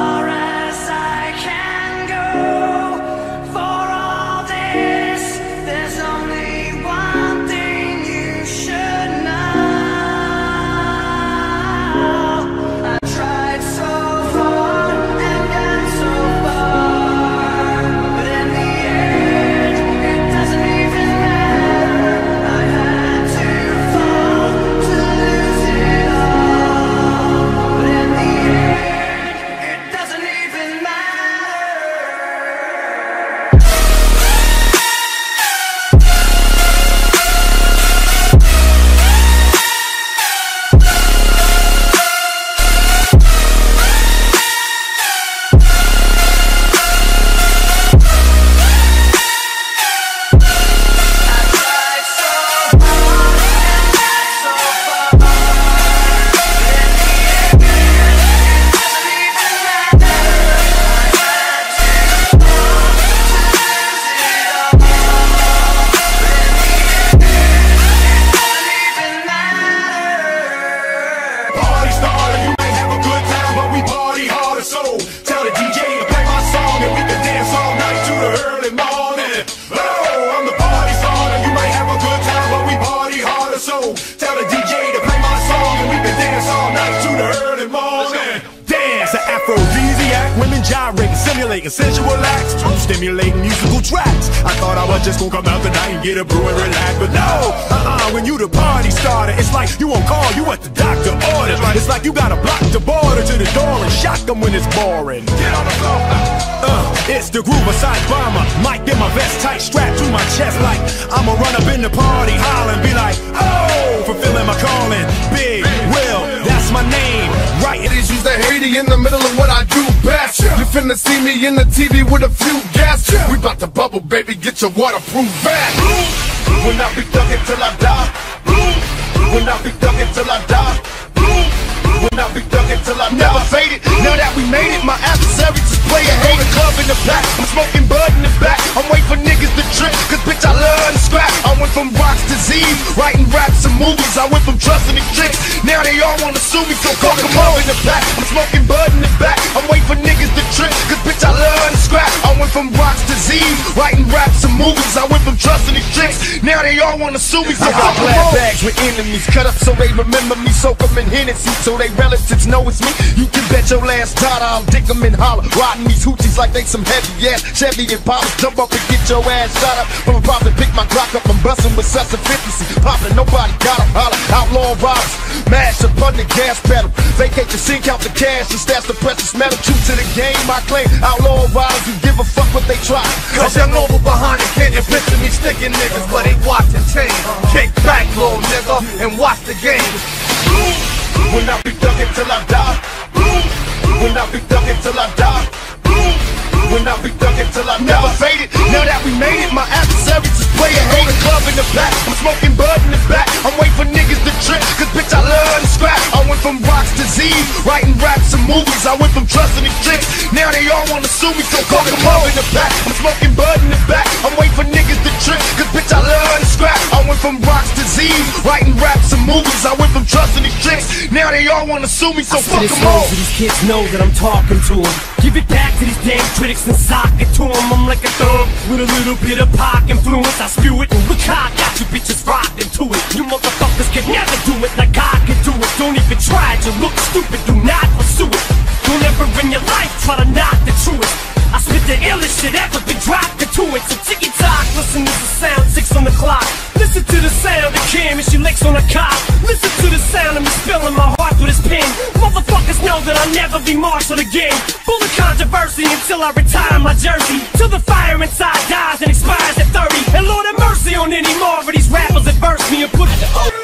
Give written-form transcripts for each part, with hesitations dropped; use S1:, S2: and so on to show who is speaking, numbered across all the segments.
S1: far as I can go. For all this, there's only one thing you should know. I tried so hard and got so far, but in the end, it doesn't even matter. I had to fall to lose it all, but in the end, it doesn't even matter.
S2: Party starter, you might have a good time, but we party harder. So tell the DJ to play my song and we can dance all night to the early morning. Oh, I'm the party starter, you might have a good time, but we party harder. So tell the DJ to play my song and we can dance all night to the early morning. Dance, an aphrodisiac, women gyrating, simulating sensual acts, stimulating musical tracks. I thought I was just gonna come out tonight and get a brew and relax, but no, when you the party starter, it's like you on call, you what the doctor orders. It's like you gotta block the border to the door and shock them when it's boring. Get on the floor. It's the groove aside bomber, mic in my vest tight, strapped to my chest like I'ma run up in the party, holler and be like, oh, fulfilling my calling, Big Will, that's my name, right?
S3: It is used to Haiti in the middle of what I do best. You finna see me in the TV with a few guests. We bout to bubble, baby, get your waterproof vest. When I be thuggin' till I die. When I be thuggin' till I die. When I be thuggin' till I never faded. Now that we made it, my adversaries just play a hate. Club in the back, I'm smoking bud in the back. I'm waiting for niggas to trip, cause bitch I love to scrap. I went from rocks to Z's, writing raps and movies. I went from trusting these chicks, now they all wanna sue me. So fuck them all in the back, I'm smoking bud in the back. I'm waiting for niggas to trip, cause bitch I love to scrap. I went from rocks to Z's, writing raps and movies. I went from trusting these chicks, now they all wanna sue me. So fuck them all. Bags with enemies, cut up so they remember me. Soak them in Hennessy, so they relatives know it's me. You can bet your last dollar I'll dick them and holler. Riding these hoochies like they some heavy ass Chevy Impalas. Jump up and get your ass shot up. From a profit, pick my Glock up. I'm bustin' with such efficiency. Poppin', nobody got 'em. Holler, outlaw robbers. Mash up on the gas pedal. Vacate the scene, count the cash and stash the precious metal. True to the game, I claim. Outlaw riders who give a fuck what they try. Cause young over behind the canyon, picture me sticking niggas, but they watching change. Kick back, little nigga, and watch the game. When I be thuggin' till I die. When I be thuggin' till I die. When I be thuggin' till I never faded. Now that we made it, my adversaries just play a hate. Club in the back, I'm smoking bud in the back. I'm waiting for niggas to trip, cause bitch I love to scrap. I went from rocks to Z's, writing raps and movies. I went from trusting these chicks, now they all wanna sue me. So fuck them all in the back, I'm smoking bud in the back. I'm waiting for niggas to trip, cause bitch I love to scrap. I went from rocks to Z's, writing raps and movies. I went from trusting these chicks, now they all wanna sue me. So fuck them all.
S4: So these kids know that I'm talking to them. Give it back to these damn critics and sock it to them. I'm like a thumb with a little bit of pop influence. I spew it and look how I got you bitches rockin' to it. You motherfuckers can never do it like I can do it. Don't even try to look stupid, do not pursue it. Don't ever in your life try to knock the truest. I spit the illest shit ever been dropped into it. So ticky tock, listen to the sound, 6 on the clock. Listen to the sound of Kim as she licks on a cop. Listen to the sound of me spilling my heart through this pen. Motherfuckers know that I'll never be marshaled again. Full of controversy until I retire my jersey. Till the fire inside dies and expires at 30. And Lord have mercy on any more of these rappers that verse me and put it to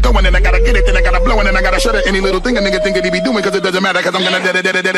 S2: going, and I gotta get it, then I gotta blow it, and I gotta shut it. Any little thing a nigga think that he be doing, cause it doesn't matter, cause I'm gonna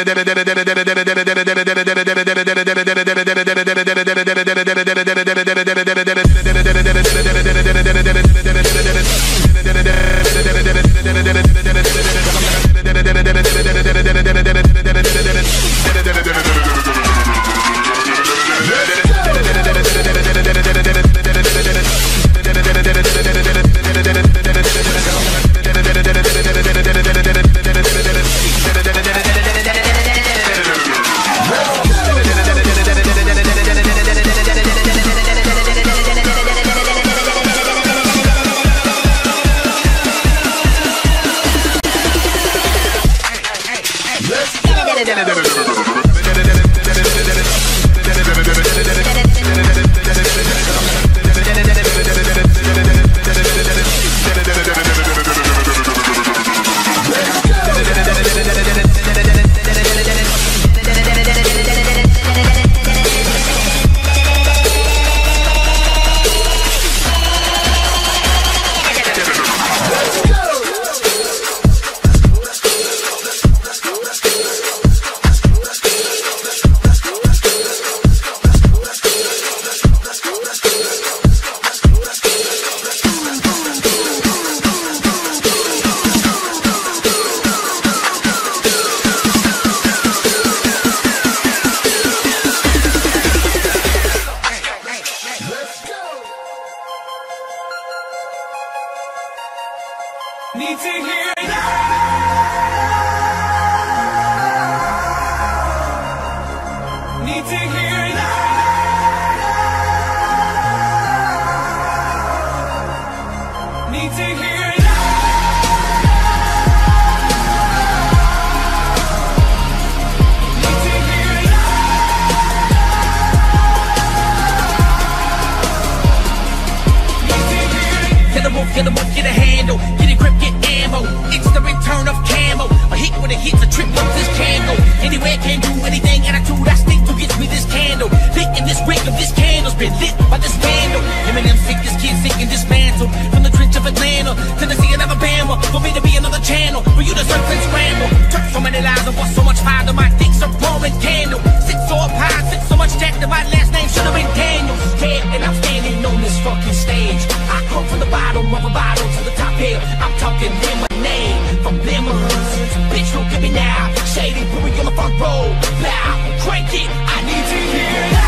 S4: Need to hear it. Need to hear it. Need to hear it.
S5: Get the wolf, get a handle, get a grip, get ammo. It's the return of camo. A hit with a hit, a trip up this candle. Anywhere can't do anything, attitude I stick to gets me this candle. Lit in this wick of this candle's been lit by this candle. Eminem sick, this kid sick and dismantled. From the trench of Atlanta, Tennessee and Alabama. For me to be another channel, for you to surf and scramble. Took so many lives and bust so much fire that my dick's a Roman candle. Sit so up high, sit so much jack that my last name should've been Daniel. Yeah, and I'm standing on this fucking stage. I come from the bottom of a bottle to the top here. I'm talking lemonade from lemons. Bitch, don't get me now. Shady, put me on the front row. Loud, crank it. I need to hear it.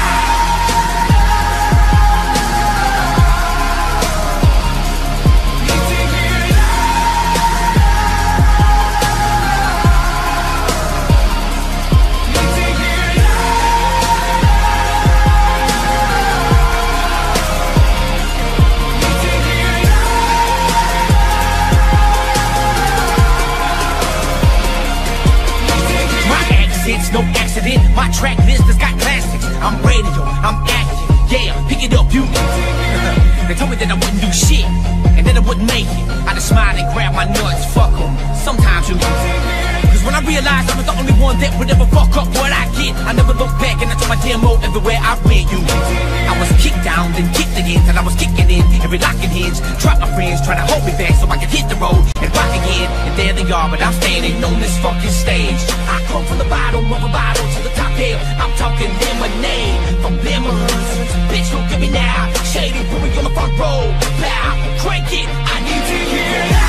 S5: It's no accident, my track list has got classics. I'm radio, I'm active, yeah, pick it up, you. They told me that I wouldn't do shit, and that I wouldn't make it. I just smile and grab my nuts, fuck them. Sometimes you. Cause when I realized I was the only one that would ever fuck up what I get, I never looked back and I took my demo everywhere I went, you. I was kicked down, then kicked again, till I was kicking in every lock and hinge. Dropped my friends, trying to hold me back so I could hit the road and rock again. And there they are, but I'm standing on this fucking stage. I come from the bottom of a bottle to the top here. I'm talking lemonade from lemons. Bitch, don't get me now. Shady, put me on the front row. Loud, crank it. I need to hear it.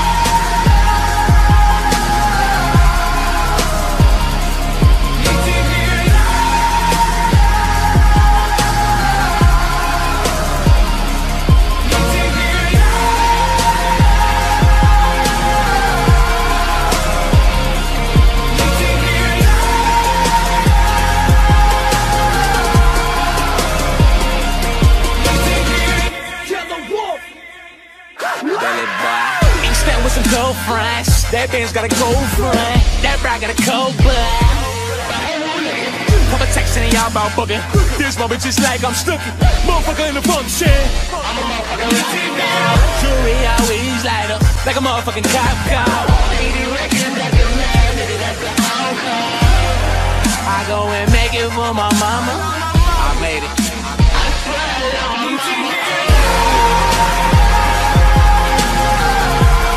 S5: Girlfriends, that band's got a girlfriend, that bra got a cold blood. Couple texting and y'all about bugging. This moment just like I'm stuck. Motherfucker in the function. I'm a motherfucker right now. Jury always light up like a motherfucking cop car. I go and make it for my mama. I made it. I swear I don't need to hear it.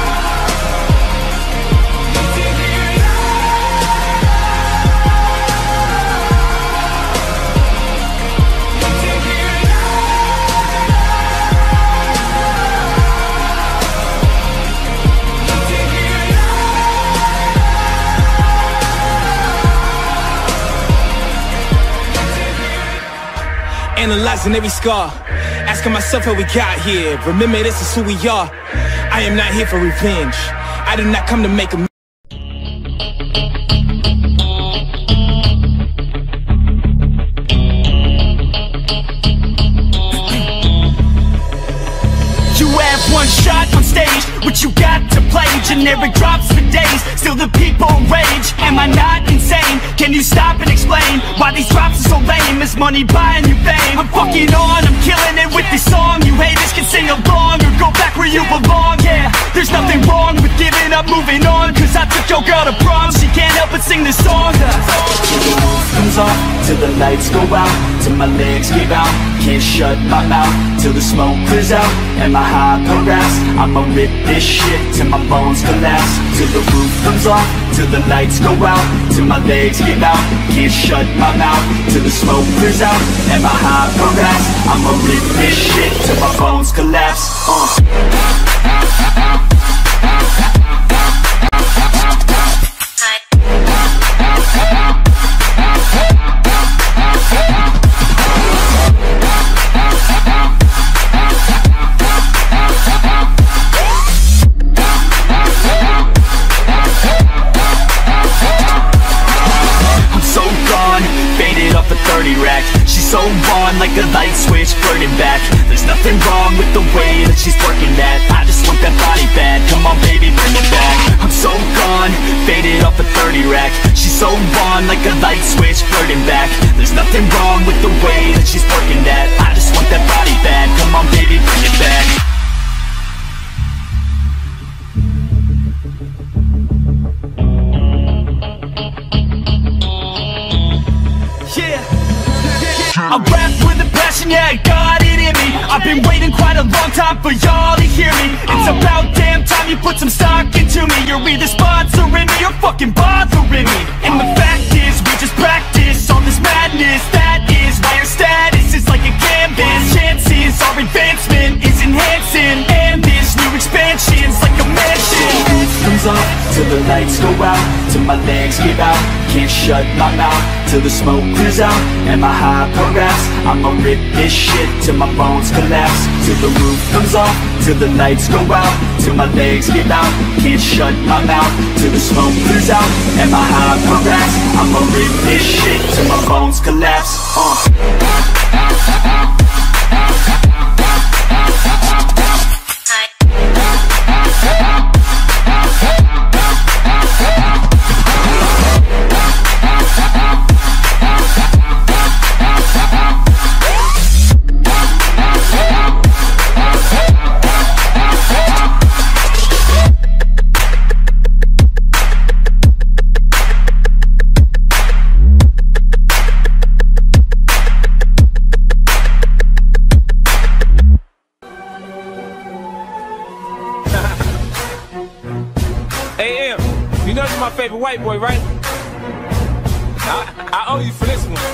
S4: analyzing every scar, asking myself how we got here. Remember, this is who we are. I am not here for revenge. I did not come to make a
S6: one shot on stage, what you got to play? Generic drops for days, still the people rage. Am I not insane? Can you stop and explain why these drops are so lame? Is money buying you fame? I'm fucking on, I'm killing it with this song. You haters can sing along or go back where you belong. Yeah, there's nothing wrong with giving up, moving on. Cause I took your girl to prom, she can't help but sing this song. Till the roof comes off, till the lights go out, till my legs give out, can't shut my mouth, till the smoke clears out, and my high harassed. I'ma rip this shit till my bones collapse. Till the roof comes off, till the lights go out, till my legs give out, can't shut my mouth, till the smoke clears out, and my high harassed. I'ma rip this shit till my bones collapse. She's so on like a light switch, flirting back. There's nothing wrong with the way that she's working that. I just want that body bad, come on baby, bring it back. I'm so gone, faded off a 30 rack. She's so on like a light switch, flirting back. There's nothing wrong with the way that she's working that. I just want that body bad, come on baby, bring it back. I rap with a passion, yeah, I got it in me. I've been waiting quite a long time for y'all to hear me. It's about damn time you put some stock into me. You're either sponsoring me or fucking bothering me. And the fact is, we just practice on this madness. That is why your status is like a canvas. Chances our advancement is enhancing, and this new expansion's like a mansion. Comes off till the lights go out, till my legs give out, can't shut my mouth, till the smoke clears out, and my high harass. I'ma rip this shit till my bones collapse. Till the roof comes off, till the lights go out, till my legs give out, can't shut my mouth, till the smoke clears out, and my high harass. I'ma rip this shit till my bones collapse.
S4: You know you're my favorite white boy, right? I owe you for this one.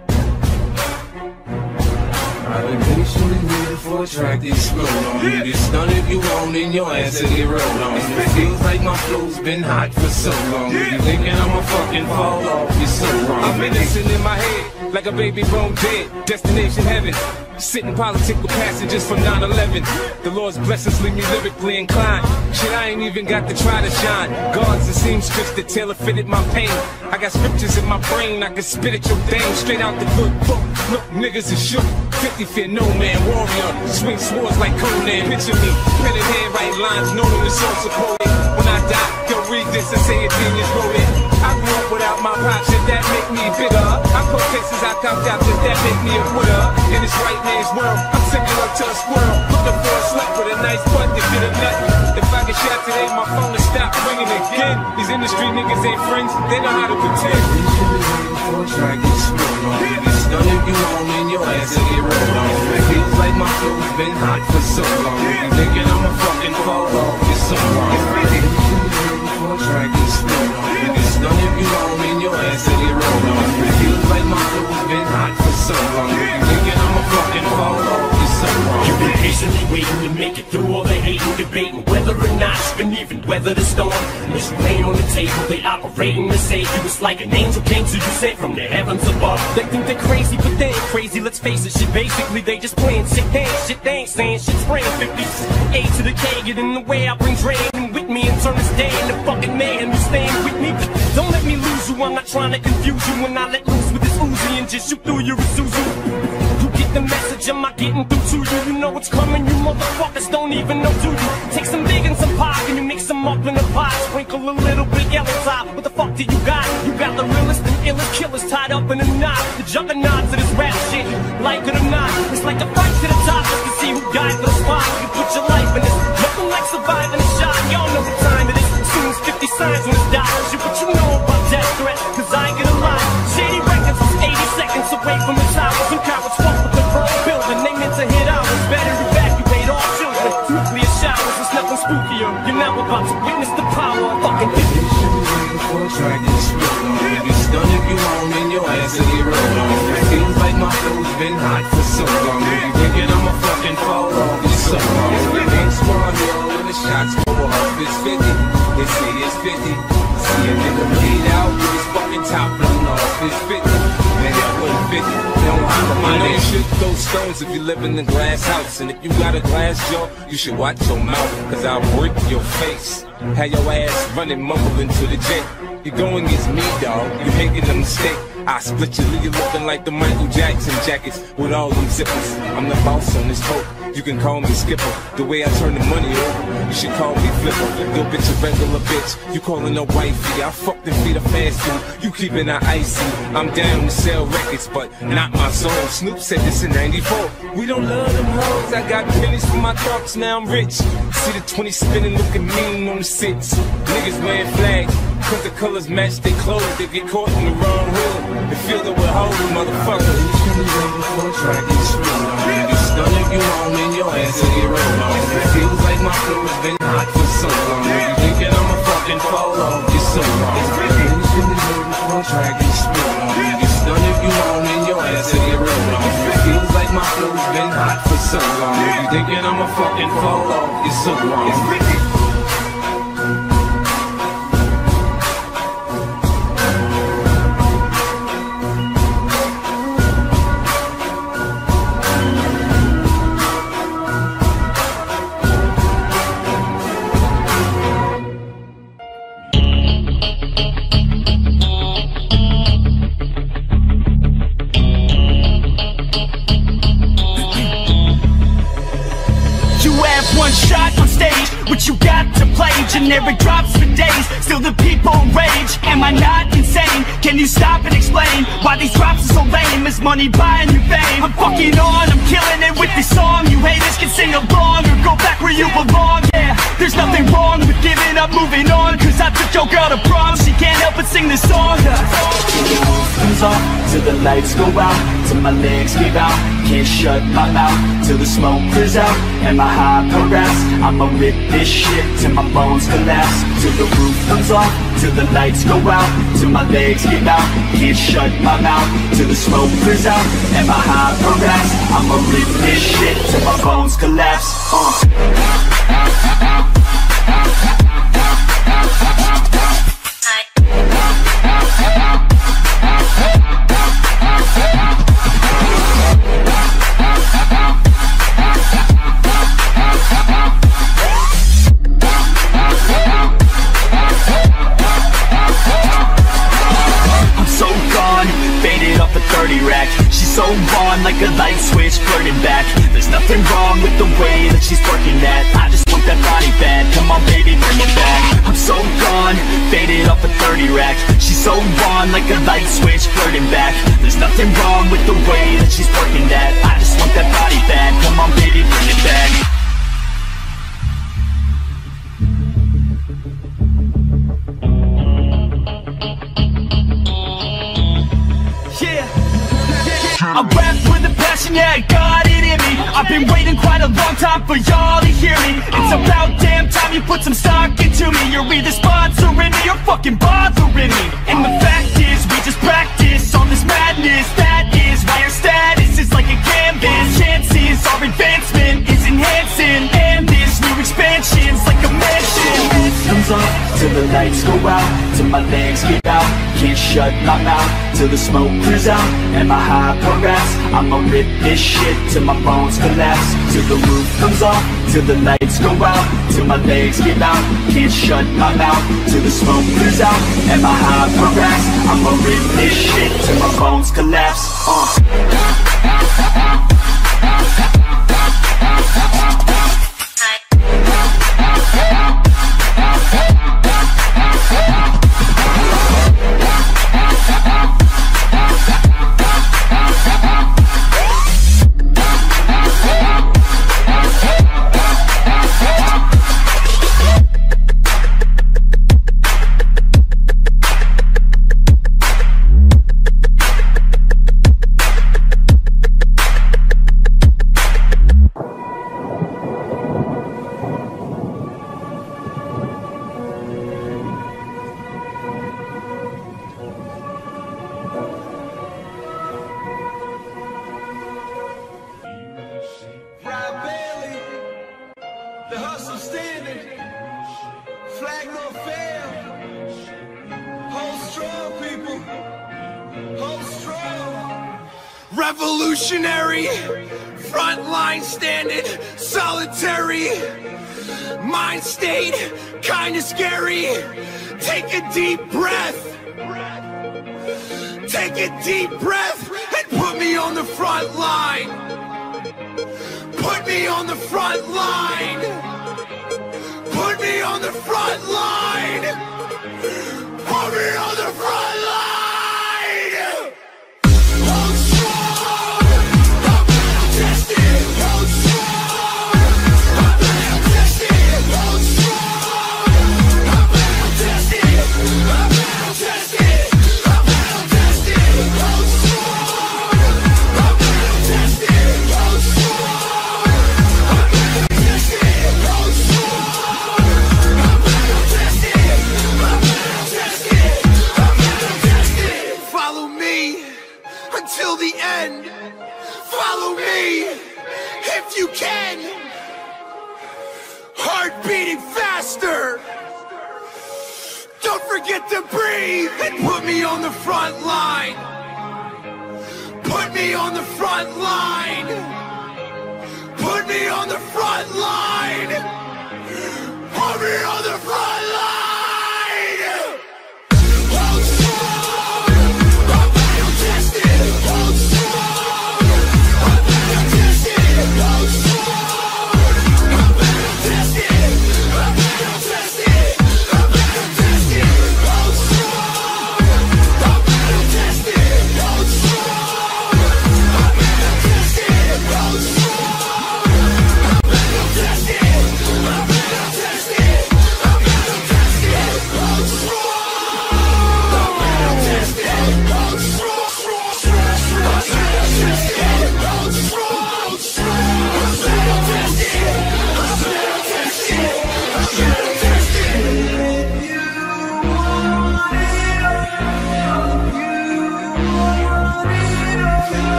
S7: I've been patiently waiting for a track to explode on me. Get stunned if you won't, and your ass will get rolled on. It feels like my flow's been hot for so long. If you thinking I'ma fucking fall off, you're so wrong.
S4: I'm menacing in my head, like a baby bone dead. Destination heaven. Sitting political passages from 9/11. The Lord's blessings leave me lyrically inclined. Shit, I ain't even got to try to shine. Guards and seamstress that tailor fitted my pain. I got scriptures in my brain, I can spit at your dame straight out the good book. Look, niggas is shook. 50 fear no man, warrior. Swing swords like Conan. Picture me, pen and hand, write lines, knowing the source of poet. When I die, go read this and say a genius wrote it. I grew up without my pops, shit that make me bigger. I quote cases I copped out, just that make me a quitter. In this right man's world, I'm similar to a squirrel. Looking for a slut with a nice butt to get a nut. If I get shot today, my phone will stop ringing again. These industry niggas ain't friends, they know how to pretend.
S7: For a track to explode on me. Get stunned if you won't, and your ass will get rolled on. It feels like my flow's been hot for so long. If you thinking I'ma fucking fall off, you're so wrong. For a track to explode on me. Get stunned if you won't, and your ass will get rolled on. It feels like my flow's been hot for so long. If you thinking I'ma fucking fall off, you're so wrong.
S8: You've been patiently waiting to make it through all the hate and debating whether or not
S4: and even weather the storm. As you lay on the table, they operating to save you. It's like an angel came to you sent from the heavens above. They think they're crazy, but they ain't crazy, let's face it. Shit, basically they just playing sick hands. Shit, they ain't saying shit, spraying 50s. A to the K, get in the way, I bring drain with me and turn this day into fucking mayhem. You staying with me? Don't let me lose you, I'm not trying to confuse you. When I let loose with this Uzi and just shoot through your Isuzu. You get the message, am I getting through to you? You know what's coming, you motherfuckers don't even know, do you? Take some big and some pop and you mix them up in a pot. Sprinkle a little bit yellow top. What the fuck do you got? You got the realest and illest killers tied up in a knot. The juggernauts of this rap shit, like it or not. It's like a fight to the top just to see who got the spot. You put your life in this, nothing like surviving a shot. Y'all know the time it is, soon as 50 signs on this dot. Shit, what you know about death threat, cause I ain't gonna lie. Shady Records is 80 seconds away from the towers. Some cowards fuck with the first building, they meant to hit ours. Better evacuate all children, nuclear showers. It's nothing spookier, you're now about to witness the power of fucking 50.
S7: Be stunned if you wrong, then your ass will get rolled on. It feels like my flow's been hot for so long. If you thinking I'm a fucking fall off, it's so long. Ain't smart, yo, when the shots go off, it's 50. They say it's 50. See a nigga paid out with his fucking top blown off, it's 50. Man, that wasn't 50. Don't holler my name. You should throw stones if you live in a glass house. And if you got a glass jaw, you should watch your mouth, cause I'll break your face. Have your ass running, mumbling to the jet. You're going against me, dawg. You're making a mistake. I split your league looking like the Michael Jackson jackets with all them zippers. I'm the boss on this boat. You can call me Skipper. The way I turn the money over, you should call me Flipper. Yo, bitch, a regular bitch. You calling her wifey. I fuck them feet up fast food. You keeping her icy. I'm down to sell records, but not my soul. Snoop said this in 94. We don't love them hoes. I got pennies for my trucks, now I'm rich. See the 20 spinning, looking mean on the sits. Niggas wearing flags, cause the colors match their clothes. They get caught in the wrong hood. They feel that we're holding, motherfuckers. Be stunned if you wrong, then your ass will get rolled on. It feels like my flow's been hot for so long. If you thinking I'm a fucking fall off, it's so wrong. Be stunned if you wrong, then your ass will get rolled on. It feels like my flow's been hot for so long. If you thinking I'm a fucking fall off, it's so wrong.
S6: You got to play, generic drops for days. Still the people rage. Am I not insane? Can you stop and explain why these drops are so lame? Is money buying you fame? I'm fucking on, I'm killing it with this song. You haters can sing along or go back where you belong. Yeah, there's nothing wrong with giving up, moving on. Cause I took your girl to prom, she can't help but sing this song. Till the roof comes off, till the lights go out, till my legs give out, can't shut my mouth, till the smoke clears out, and my high progress. I'ma rip this shit till my bones collapse. Till the roof comes off, till the lights go out, till my legs give out, can't shut my mouth, till the smoke clears out, and my high progress. I'ma rip this shit till my bones collapse. She's so on like a light switch, flirting back. There's nothing wrong with the way that she's working that. I just want that body bad, come on baby, bring it back. I'm so gone, faded off a 30 rack. She's so on like a light switch, flirting back. There's nothing wrong with the way that she's working that. I just want that body bad, come on baby, bring it back. I rap with a passion, yeah, I got it in me. I've been waiting quite a long time for y'all to hear me. It's about damn time you put some stock into me. You're either sponsoring me or fucking bothering me. And the fact is, we just practice on this madness. That is why our status is like a canvas. Chances our advancement is enhancing, and this new expansion's like a mansion. till my legs give out. Can't shut my mouth till the smoke clears out. And my hyper raps, I'ma rip this shit till my bones collapse. Till the roof comes off, till the lights go out. Till my legs give out, can't shut my mouth till the smoke clears out. And my hyper raps, I'ma rip this shit till my bones collapse.
S2: The hustle standing, flag no fail. Hold strong, people. Hold strong. Revolutionary, front line standing, solitary. Mind state, kinda scary. Take a deep breath. Take a deep breath and put me on the front line. Put me on the front line. Put me on the front line. Put me on the front line. Hold strong. I'm tested. Hold strong. I'm tested. Hold strong. I'm tested. I'm tested. I'm tested. Hold strong. I'm tested. Hold strong. Follow me until the end. Follow me if you can. Heart beating faster. Don't forget to breathe and put me on the front line. Put me on the front line. Put me on the front line. Put me on the front line. Hold strong. I'm tested. Hold strong. I'm tested. Hold strong. I'm tested. I'm tested. I'm tested. Hold strong. I'm tested. Hold strong. I'm tested. Hold strong. I'm tested. I'm tested. I'm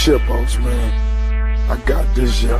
S3: chill, boss, man. I got this, yeah.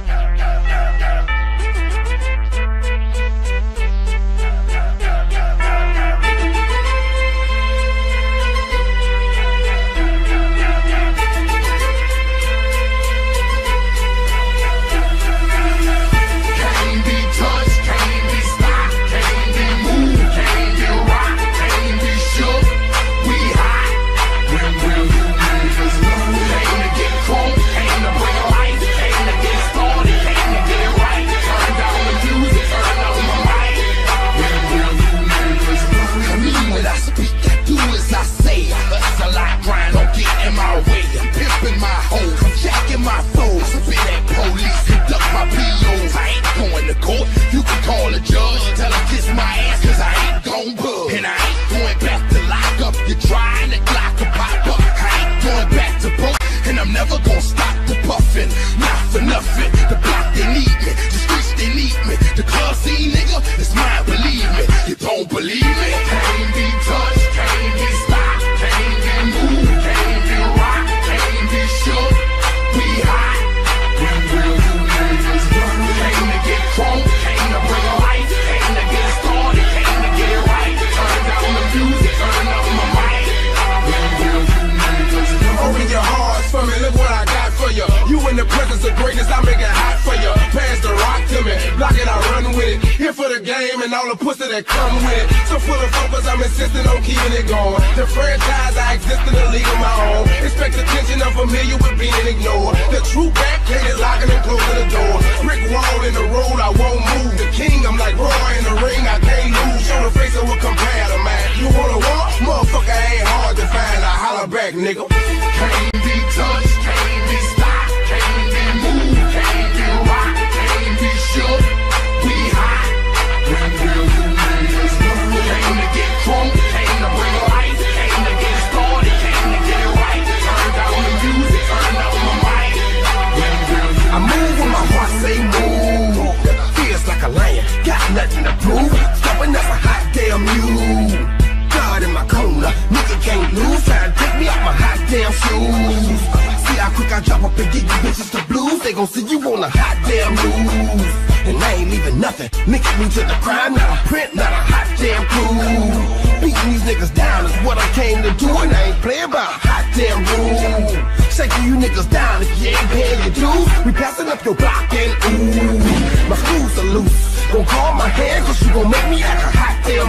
S8: And all the pussy that come with it. So full of focus, I'm insisting on keeping it going. The franchise, I exist in a league of my own. Expect attention, I'm familiar with being ignored. The true backplate is locking and closing the door. Brick wall in the road, I won't move. The king, I'm like Roy in the ring, I can't lose. Show the face of what compare to man. You wanna walk? Motherfucker ain't hard to find. I holler back, nigga.
S2: Can't be touched, can't be stopped, can't be moved, can't be rocked, can't be shook. We hot. When will you niggas learn? Came to get crunk, came to bring life, came to get started, came to get it right. Turn down the music, turn up my mic. When will you
S8: I move when my heart say move. Feels like a lion, got nothing to prove. Stepping up a hot damn mule. God in my corner, nigga can't lose. Trying to take me out my hot damn shoes. See how quick I drop up and get you bitches the blues. They gon' see you on a hot damn move. And I ain't leaving nothing. Linking me to the crime, not a print, not a hot damn crew. Beating these niggas down is what I came to do, and I ain't playing by a hot damn rule. Shaking you niggas down if you ain't paying your dues. We passing up your block and ooh, my screws are loose. Gon' call my hand, cause you gon' make me act a hot damn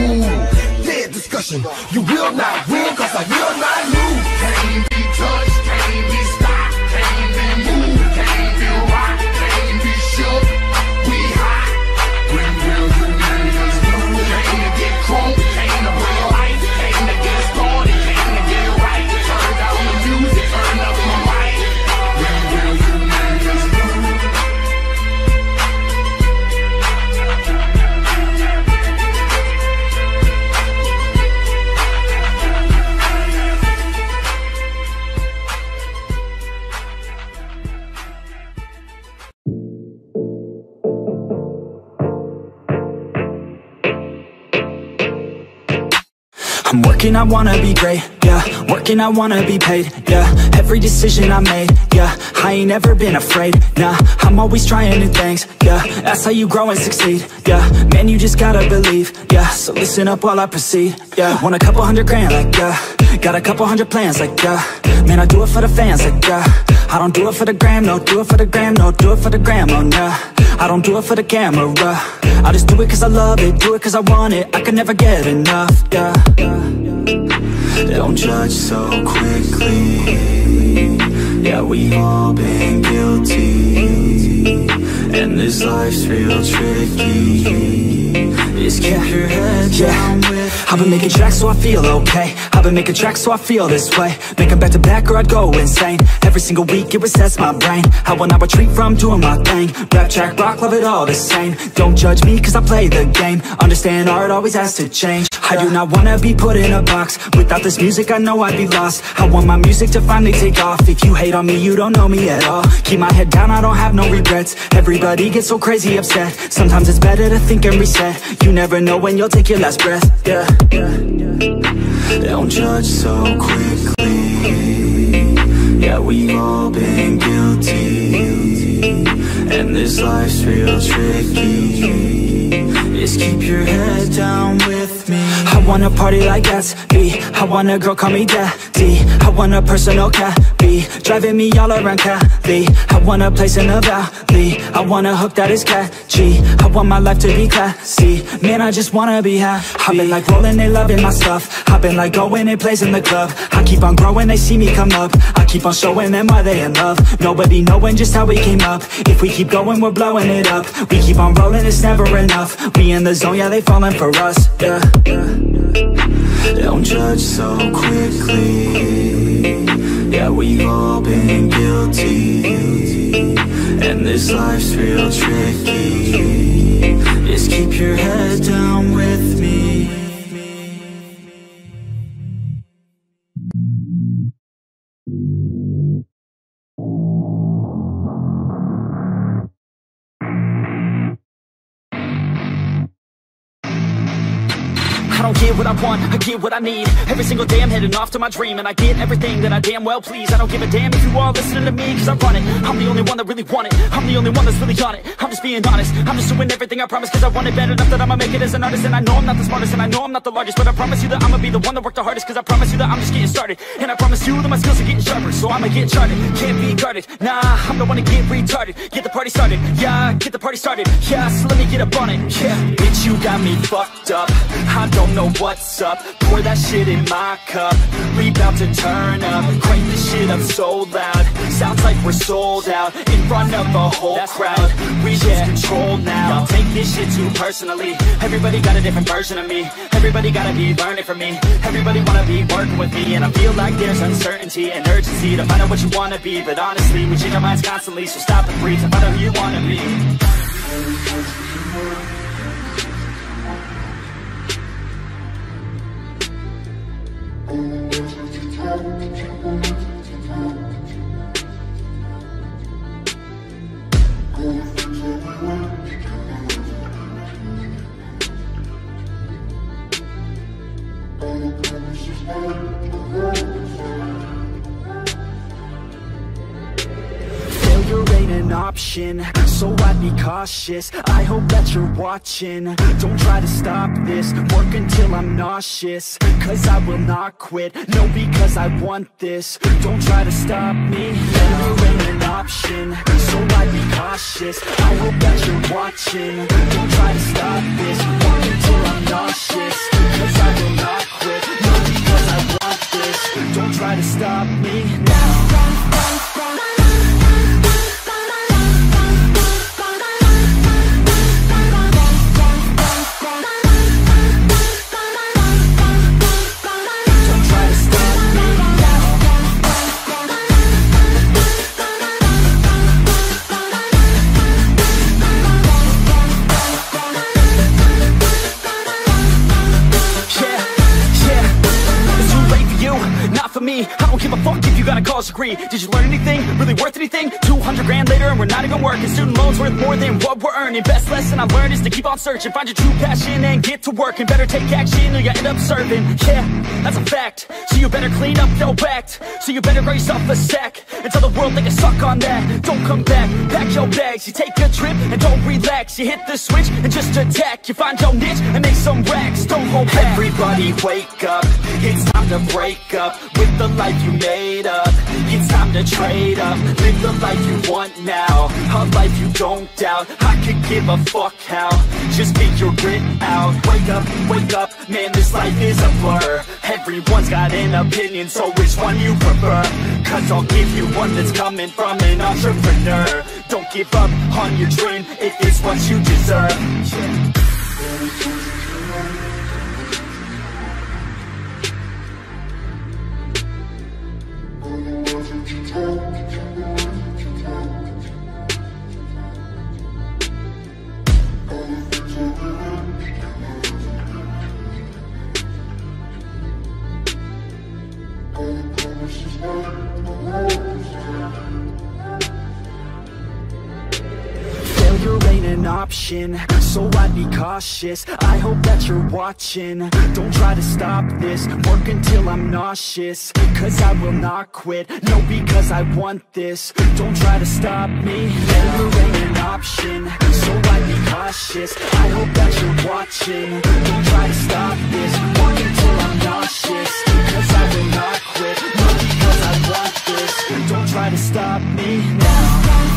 S8: fool. Dead discussion, you will not win, cause I will not lose.
S2: can't be touched, can't be stopped, can't be moved, can't be rocked, can't be shook. We hot. When will you niggas learn? Came to get crunk, came to bring life, came to get started, came to get it right. Turn down the music, turn up my mic. When will you niggas learn?
S6: I'm working, I wanna be great, yeah. Working, I wanna be paid, yeah. Every decision I made, yeah. I ain't ever been afraid, nah. I'm always trying new things, yeah. That's how you grow and succeed, yeah. Man, you just gotta believe, yeah. So listen up while I proceed, yeah. Want a couple $100 grand, like, yeah. Got a couple hundred plans, like, yeah. Man, I do it for the fans, like, yeah. I don't do it for the gram, no. Do it for the gram, no. Do it for the gram, oh, nah. I don't do it for the camera, I just do it cause I love it. Do it cause I want it. I can never get enough, yeah. Don't judge so quickly. Yeah, we've all been guilty, and this life's real tricky. Just keep your head down with me. I've been making tracks so I feel okay. I've been making tracks so I feel this way. Make them back to back or I'd go insane. Every single week it resets my brain. I will not retreat from doing my thing. Rap, track, rock, love it all the same. Don't judge me cause I play the game. Understand art always has to change. I do not wanna be put in a box. Without this music I know I'd be lost. I want my music to finally take off. If you hate on me you don't know me at all. Keep my head down, I don't have no regrets. Everybody gets so crazy upset. Sometimes it's better to think and reset. You never know when you'll take your last breath, yeah. Don't judge so quickly.
S9: Yeah, we've all been guilty, and this life's real tricky. Just keep your head down with me.
S6: I wanna party like Gatsby. I want a girl call me daddy. I want a personal cabby, driving me all around Cali. I want a place in the valley. I want a hook that is catchy. I want my life to be classy. Man, I just wanna be happy. I've been like rolling, they loving my stuff. I've been like going and plays in the club. I keep on growing, they see me come up. I keep on showing them why they in love. Nobody knowing just how we came up. If we keep going, we're blowing it up. We keep on rolling, it's never enough. We in the zone, yeah, they falling for us, yeah.
S9: Don't judge so quickly. Yeah, we've all been guilty, and this life's real tricky. Just keep your head down with me.
S6: I don't get what I want, I get what I need. Every single day I'm heading off to my dream, and I get everything that I damn well please. I don't give a damn if you all listening to me, cause I run it. I'm the only one that really want it. I'm the only one that's really on it. I'm just being honest, I'm just doing everything I promise, cause I want it bad enough that I'ma make it as an artist. And I know I'm not the smartest, and I know I'm not the largest, but I promise you that I'ma be the one that worked the hardest. Cause I promise you that I'm just getting started, and I promise you that my skills are getting sharper. So I'ma get charted, can't be guarded. Nah, I'm the one to get retarded. Get the party started, yeah, get the party started. Yeah, so let me get up on it, yeah. Bitch, you got me fucked up, I don't know what's up. Pour that shit in my cup, we bout to turn up. Crank this shit up so loud, sounds like we're sold out. In front of a whole crowd, we lose control now. Y'all take this shit too personally. Everybody got a different version of me. Everybody gotta be learning from me. Everybody wanna be working with me. And I feel like there's uncertainty and urgency to find out what you wanna be. But honestly, we change our minds constantly, so stop and breathe and find out who you wanna be. Failure ain't an option, so I'd be cautious. I hope that you're watching. Don't try to stop this, work until I'm nauseous. Cause I will not quit, no, because I want this. Don't try to stop me, failure ain't an option, so I'd be cautious. I hope that you're watching. Don't try to stop this, work until I'm nauseous. Cause I will not quit, no, because I want this. Don't try to stop me now. Me, I don't give a fuck if you got a college degree. Did you learn anything? Really worth anything? 200 grand later and we're not even working. Student loans worth more than what we're earning. Best lesson I learned is to keep on searching. Find your true passion and get to work. And better take action or you end up serving. Yeah, that's a fact. So you better clean up, they'll act. So you better grow yourself a sack and tell the world they can suck on that. Don't come back, pack your bags. You take a trip and don't relax. You hit the switch and just attack. You find your niche and make some racks. Don't hold back. Everybody wake up, it's time to break up with the life you made up. It's time to trade up, live the life you want now, a life you don't doubt. I could give a fuck how, just get your grit out. Wake up, man, this life is a blur. Everyone's got an opinion, so which one you prefer? Cause I'll give you one that's coming from an entrepreneur. Don't give up on your dream if it's what you deserve. Failure ain't an
S9: an option, so I'd be cautious. I hope that you're watching. Don't try to stop this, work until I'm nauseous. Cause I will not quit, no, because I want this. Don't try to stop me, failure ain't an option, so I'd be cautious. I hope that you're watching. Don't try to stop this, work until I'm nauseous. Cause I will not quit, no, because I want this. Don't try to stop me now.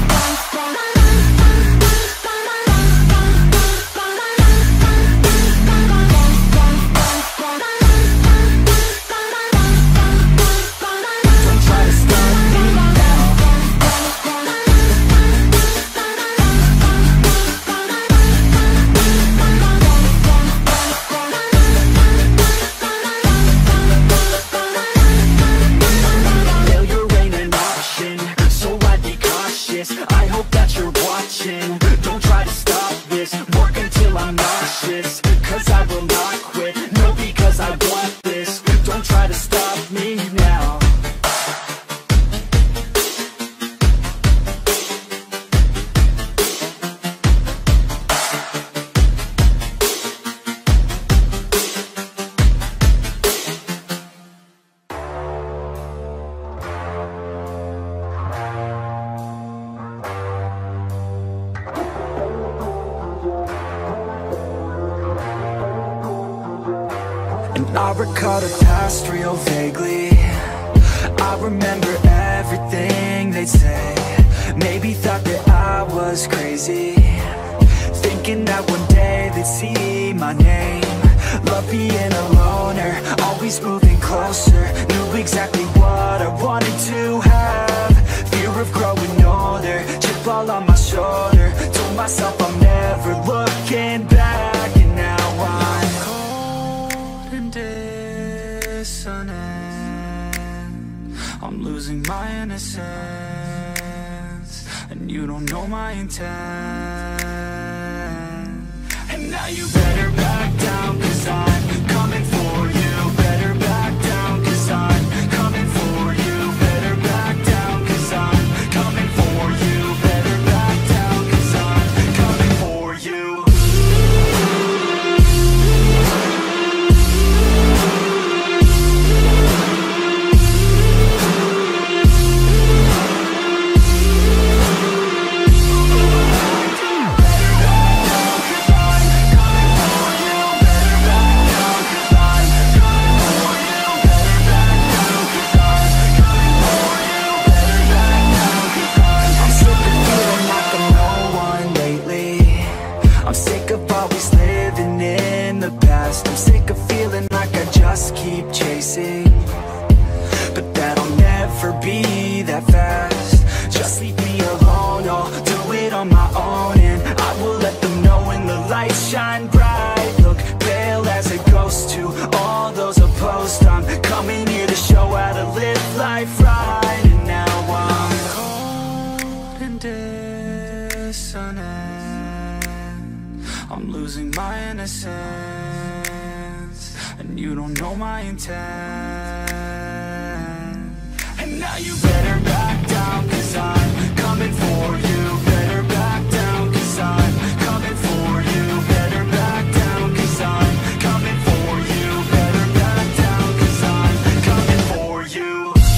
S9: I recall the past real vaguely. I remember everything they'd say. Maybe thought that I was crazy, thinking that one day they'd see my name. Love being a loner, always moving closer. Knew exactly what I wanted to have. Fear of growing older, chip all on my shoulder. Told myself I'm never looking back. And now I'm cold and dissonant. I'm losing my innocence, and you don't know my intent. And now you better back down, 'cause I'm coming for you. Better back down, 'cause I'm coming for you. Better back down, 'cause I'm coming for you. Better back down, 'cause I'm coming for you. I'm sick of always living in the past. I'm sick of feeling like I just keep chasing, but that'll never be that fast. Just leave me alone, I'll do it on my own. And I will let them know when the lights shine bright. Look pale as a ghost to all those opposed. I'm coming here to show how to live life right. And now I'm cold and dissonant. I'm losing my innocence, and you don't know my intent. And now you better back down, 'cause I'm coming for you. Better back down, 'cause I'm coming for you. Better back down, 'cause I'm coming for you. Better back down, 'cause I'm coming for you.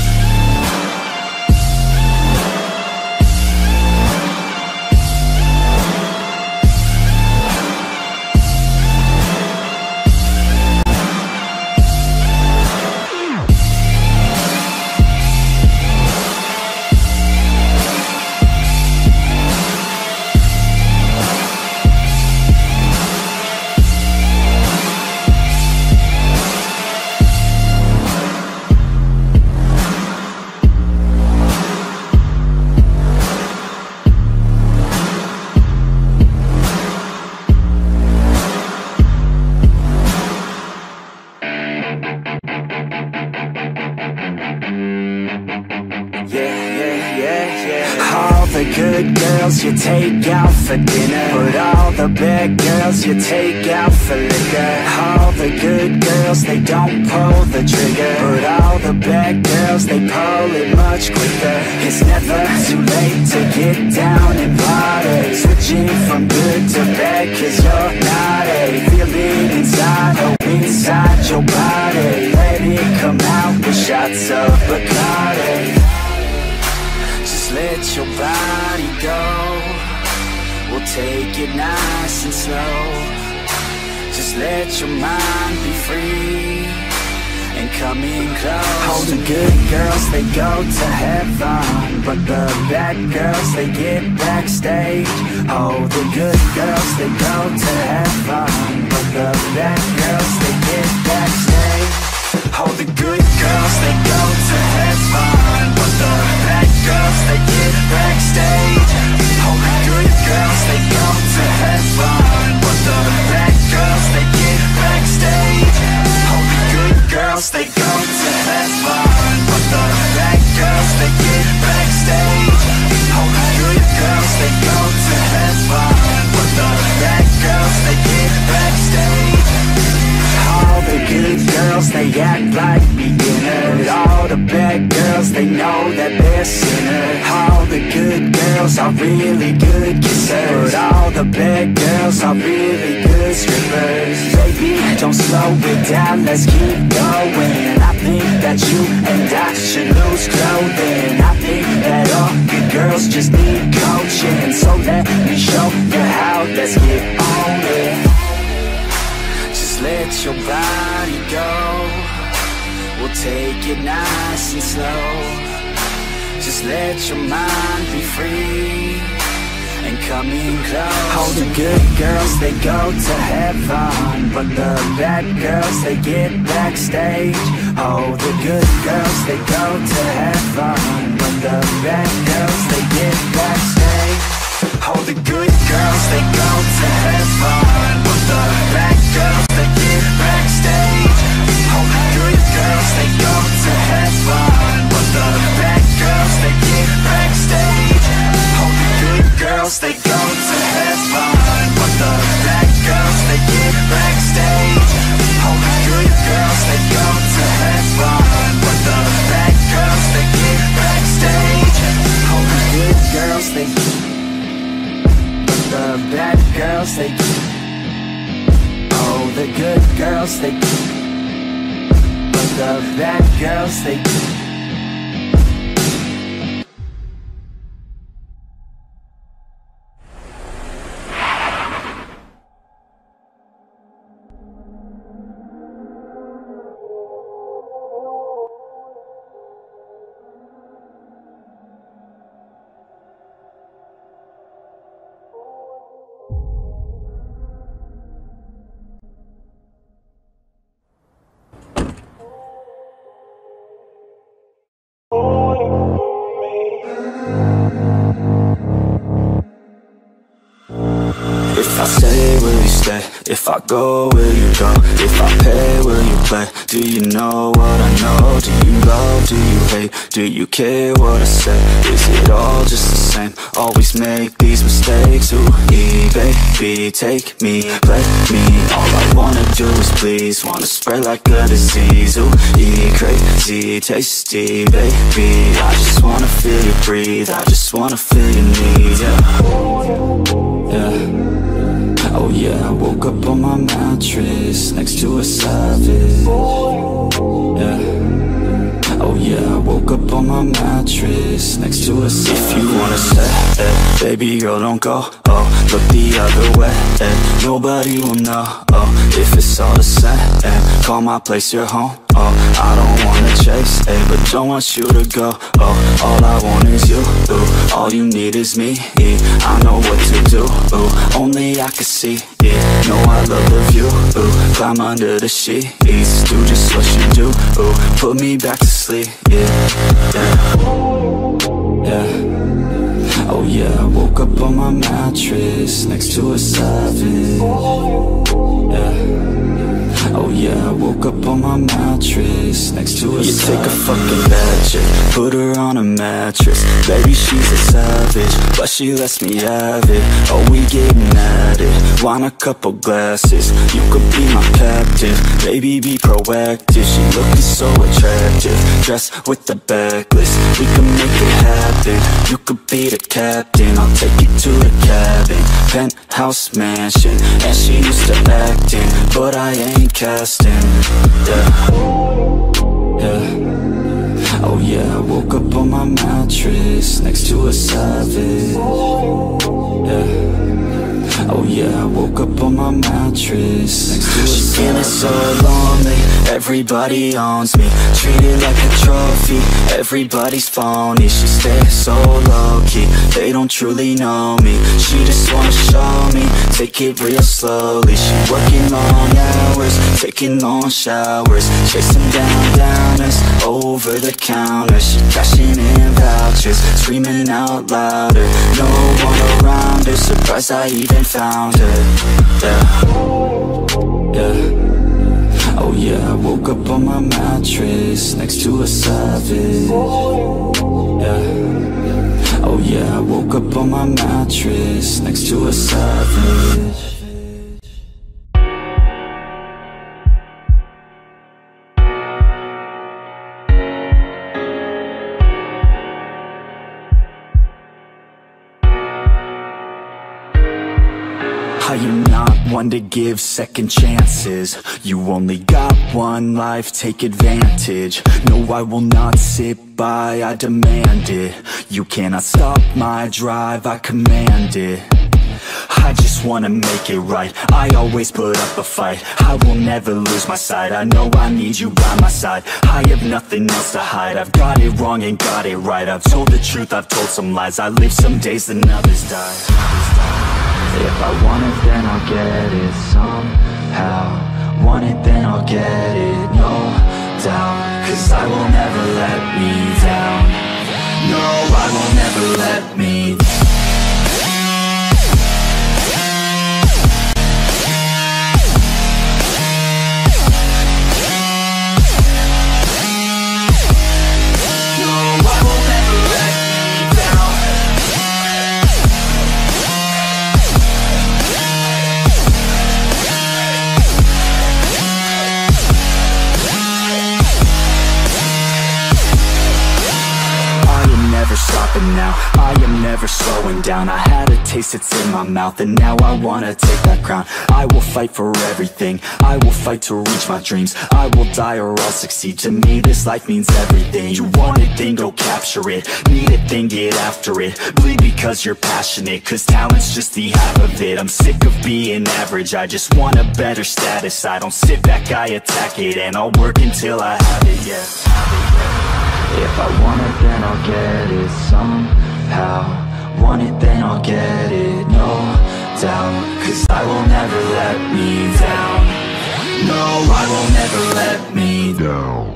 S9: All the good girls you take out for dinner, but all the bad girls you take out for liquor. All the good girls, they don't pull the trigger, but all the bad girls, they pull it much quicker. It's never too late to get down and party, switching from good take it nice and slow. Just let your mind be free and come in close. All the good girls, they go to heaven, but the bad girls, they get backstage. Oh, the good girls, they go to heaven, but the bad girls, they get backstage. Oh, the good girls, they go to heaven, but the bad girls, they get backstage. Oh, the good girls, they go to heaven, but the bad girls, they get backstage. Oh, the good girls, they go to heaven, but the bad girls, they get backstage. Oh, the good girls, they go to heaven, but the bad girls, they get backstage. All the good girls, they act like beginners. All the bad girls, they know that they're sinners. All the good girls are really good kissers, but all the bad girls are really good strippers. Baby, don't slow it down, let's keep going. I think that you and I should lose clothing. I think that all good girls just need coaching. So let me show you how, let's get on it. Let your body go. We'll take it nice and slow. Just let your mind be free and come in close. All the good girls, they go to heaven, but the bad girls, they get backstage. Oh, the good girls, they go to heaven, but the bad girls, they get backstage. Oh, the good girls, they go to heaven, but the bad girls, they get backstage. Oh, the good girls, they go to heaven, but the bad girls, they get backstage. Oh, the good girls, they go to heaven, but the bad girls, they get backstage. Oh, the good girls, they go to heaven, but the bad girls, they get backstage. Oh, the good girls, they the bad girls, they oh, the good girls, they but the bad girls, they
S10: If I stay, will you stay? If I go, will you go? If I pay, will you play? Do you know what I know? Do you love, do you hate? Do you care what I say? Is it all just the same? Always make these mistakes. Ooh, baby, take me, play me. All I wanna do is please. Wanna spread like a disease. Ooh, crazy, tasty, baby. I just wanna feel you breathe. I just wanna feel your needs, yeah. Oh yeah, I woke up on my mattress next to a savage. Yeah. Oh yeah, I woke up on my mattress next to a savage. If you wanna stay, baby girl, don't go. Oh, look the other way. Nobody will know. Oh, if it's all the same. Call my place your home. Oh, I don't wanna chase, but don't want you to go. Oh, all I want is you. Ooh, all you need is me. I know what to do. Ooh, only I can see. Yeah, know I love the view. Ooh, climb under the sheets. Do just what you do. Ooh, put me back to sleep. Yeah, yeah, yeah. Oh yeah, I woke up on my mattress next to a savage. Yeah. Oh yeah, I woke up on my mattress next to a savage. You take a fucking bad chick, put her on a mattress. Baby, she's a savage, but she lets me have it. Oh, we getting at it, want a couple glasses. You could be my captive, baby, be proactive. She looking so attractive, dressed with the backlist. We can make it happen, you could be the captain. I'll take you to the cabin, penthouse mansion. And she used to acting, but I ain't casting. Yeah, yeah. Oh yeah, I woke up on my mattress next to a savage. Yeah. Oh yeah, I woke up on my mattress next to a She's feeling so lonely, everybody owns me, treated like a trophy, everybody's phony. She stays so low-key, they don't truly know me. She just wanna show me, take it real slowly. She working long hours, taking long showers, chasing downers over the counter. She cashing in vouchers, screaming out louder, no one around her, surprised I even found her. Yeah. Oh yeah, I woke up on my mattress next to a savage. Yeah. Oh yeah, I woke up on my mattress next to a savage. I am not one to give second chances. You only got one life, take advantage. No, I will not sit by, I demand it. You cannot stop my drive, I command it. I just wanna make it right, I always put up a fight. I will never lose my sight, I know I need you by my side. I have nothing else to hide, I've got it wrong and got it right. I've told the truth, I've told some lies. I live some days and others die. If I want it, then I'll get it somehow. Want it, then I'll get it, no doubt. Cause I will never let me down. No, I will never let me down. Stopping now, I am never slowing down. I had a taste, it's in my mouth, and now I wanna take that crown. I will fight for everything, I will fight to reach my dreams. I will die or I'll succeed, to me this life means everything. You want it, then go capture it, need it, then get after it. Bleed because you're passionate, cause talent's just the half of it. I'm sick of being average, I just want a better status. I don't sit back, I attack it, and I'll work until I have it, yeah. If I want it, then I'll get it somehow. Want it, then I'll get it, no doubt. Cause I will never let me down. No, I will never let me down.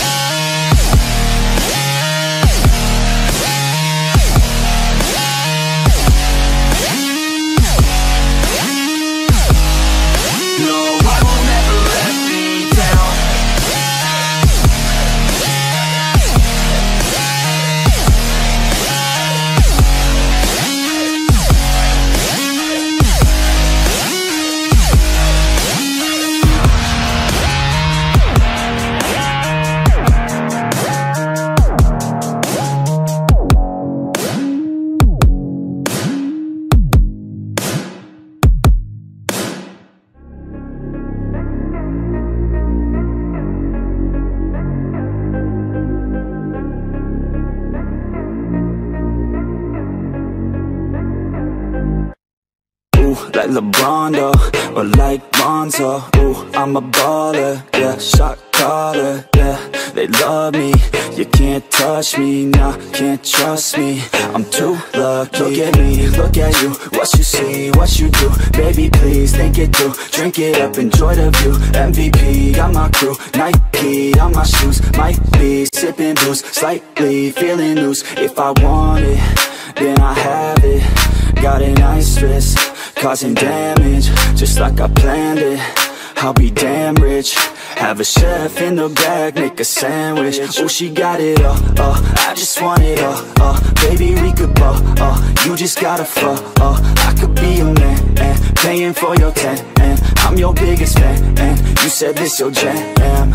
S10: Like LeBron though, or like Lonzo. Ooh, I'm a baller, yeah, shot caller, yeah. They love me, you can't touch me, nah, can't trust me. I'm too lucky. Look at me, look at you, what you see, what you do. Baby, please, think it through, drink it up, enjoy the view. MVP, got my crew, Nike on my shoes. Might be sipping booze, slightly feeling loose. If I want it, then I have it. Got an ice wrist, causing damage, just like I planned it. I'll be damn rich, have a chef in the back, make a sandwich. Oh, she got it all, I just want it all, baby, we could ball, you just gotta fall, I could be your man, and paying for your tan, and I'm your biggest fan, and you said this your jam,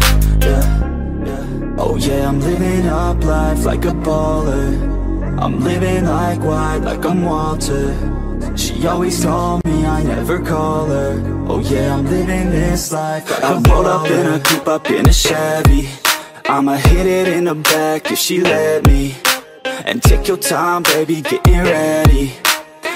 S10: yeah. Oh yeah, I'm living up life like a baller. I'm living like white, like I'm Walter. She always told me I never call her. Oh yeah, I'm living this life like I roll up in a coupe, up in a Chevy. I'ma hit it in the back if she let me. And take your time, baby, getting ready.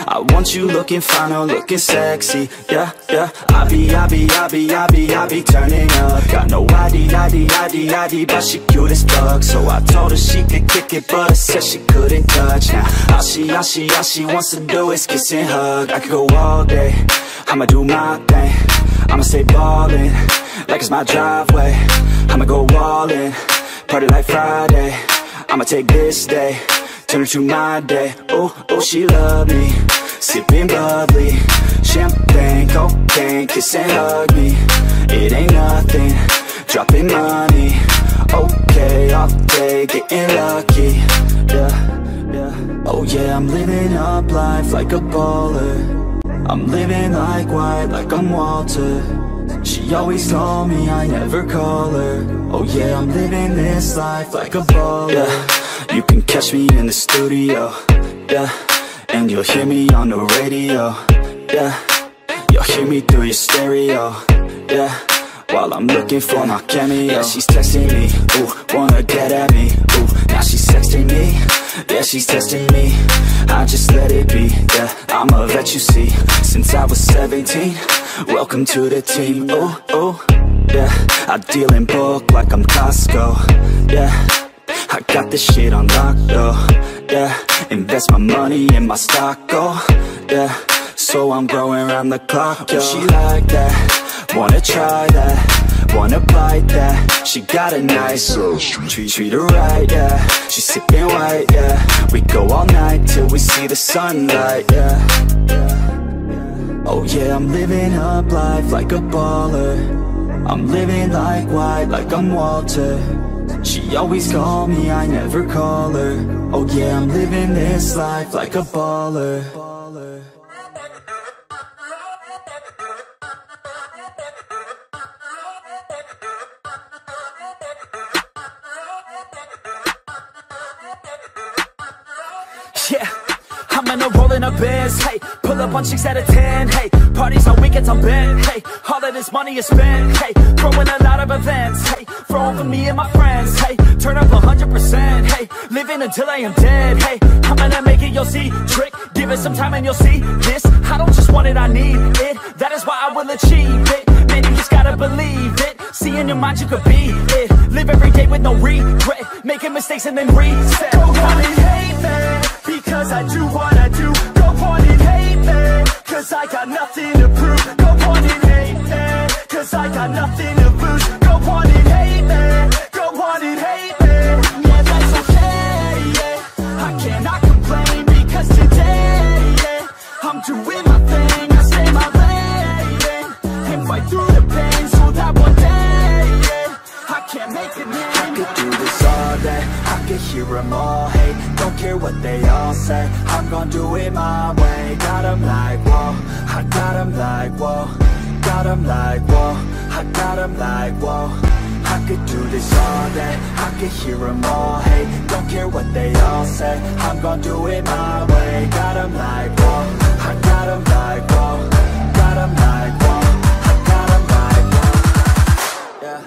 S10: I want you looking fine or looking sexy. Yeah, yeah. I be turning up. Got no ID, but she cute as fuck. So I told her she could kick it, but I said she couldn't touch. Now all she wants to do is kiss and hug. I could go all day, I'ma do my thing. I'ma stay ballin', like it's my driveway. I'ma go all in, party like Friday. I'ma take this day, turn it to my day. Oh, she love me, sipping bubbly, champagne, cocaine, kiss and hug me. It ain't nothing, dropping money. Okay, all day, getting lucky. Yeah, yeah. Oh yeah, I'm living up life like a baller. I'm living like white, like I'm Walter. She always told me I never call her. Oh yeah, I'm living this life like a baller. Yeah, you can catch me in the studio. Yeah, and you'll hear me on the radio. Yeah, you'll hear me through your stereo. Yeah, while I'm looking for my cameo. Yeah, she's texting me, ooh, wanna get at me. Ooh, now she's sexting me. Yeah, she's testing me, I just let it be. Yeah, I'ma let you see. Since I was 17, welcome to the team. Oh, yeah, I deal in bulk like I'm Costco. Yeah, I got this shit on lock though. Yeah, invest my money in my stock, oh yeah. So I'm growing around the clock, yo. She like that, wanna try that, wanna bite that. She got a nice treat her right, yeah. She's sipping white, yeah. We go all night till we see the sunlight, yeah. Oh yeah, I'm living up life like a baller. I'm living like white, like I'm Walter. She always call me, I never call her. Oh yeah, I'm living this life like a baller.
S6: Yeah, I'm in a rolling a Benz, hey. Pull up on chicks out of 10, hey. Parties on weekends I'm bent, hey. All of this money is spent, hey. Throwing a lot of events, hey. Throwing for me and my friends, hey. Turn up 100%, hey. Living until I am dead, hey. I'm gonna make it, you'll see. Trick, give it some time and you'll see. This, I don't just want it, I need it. That is why I will achieve it. Man, you just gotta believe it. See in your mind you could be it. Live every day with no regret. Making mistakes and then reset. Go on and hate me, because I do what I do. Go on and hate me, cause I got nothing to prove. Go on and hate me, cause I got nothing to lose. Go on and hate me, go on and hate me. Yeah, that's okay, yeah. I cannot complain, because today, yeah, I'm doing my thing, I stay my lane, and fight through the pain, so that one day, yeah, I can't make a name.
S10: I could do this all day, I could hear them all hate. Don't care what they all say, I'm gon' do it my way. Got them like, whoa, I got them like, whoa. Got them like, whoa, I got them like, whoa. I could do this all day, I could hear them all hate. Don't care what they all say, I'm gon' do it my way. Got them like, whoa, I got them like, whoa. Got them like, whoa, I got them like, whoa. Yeah.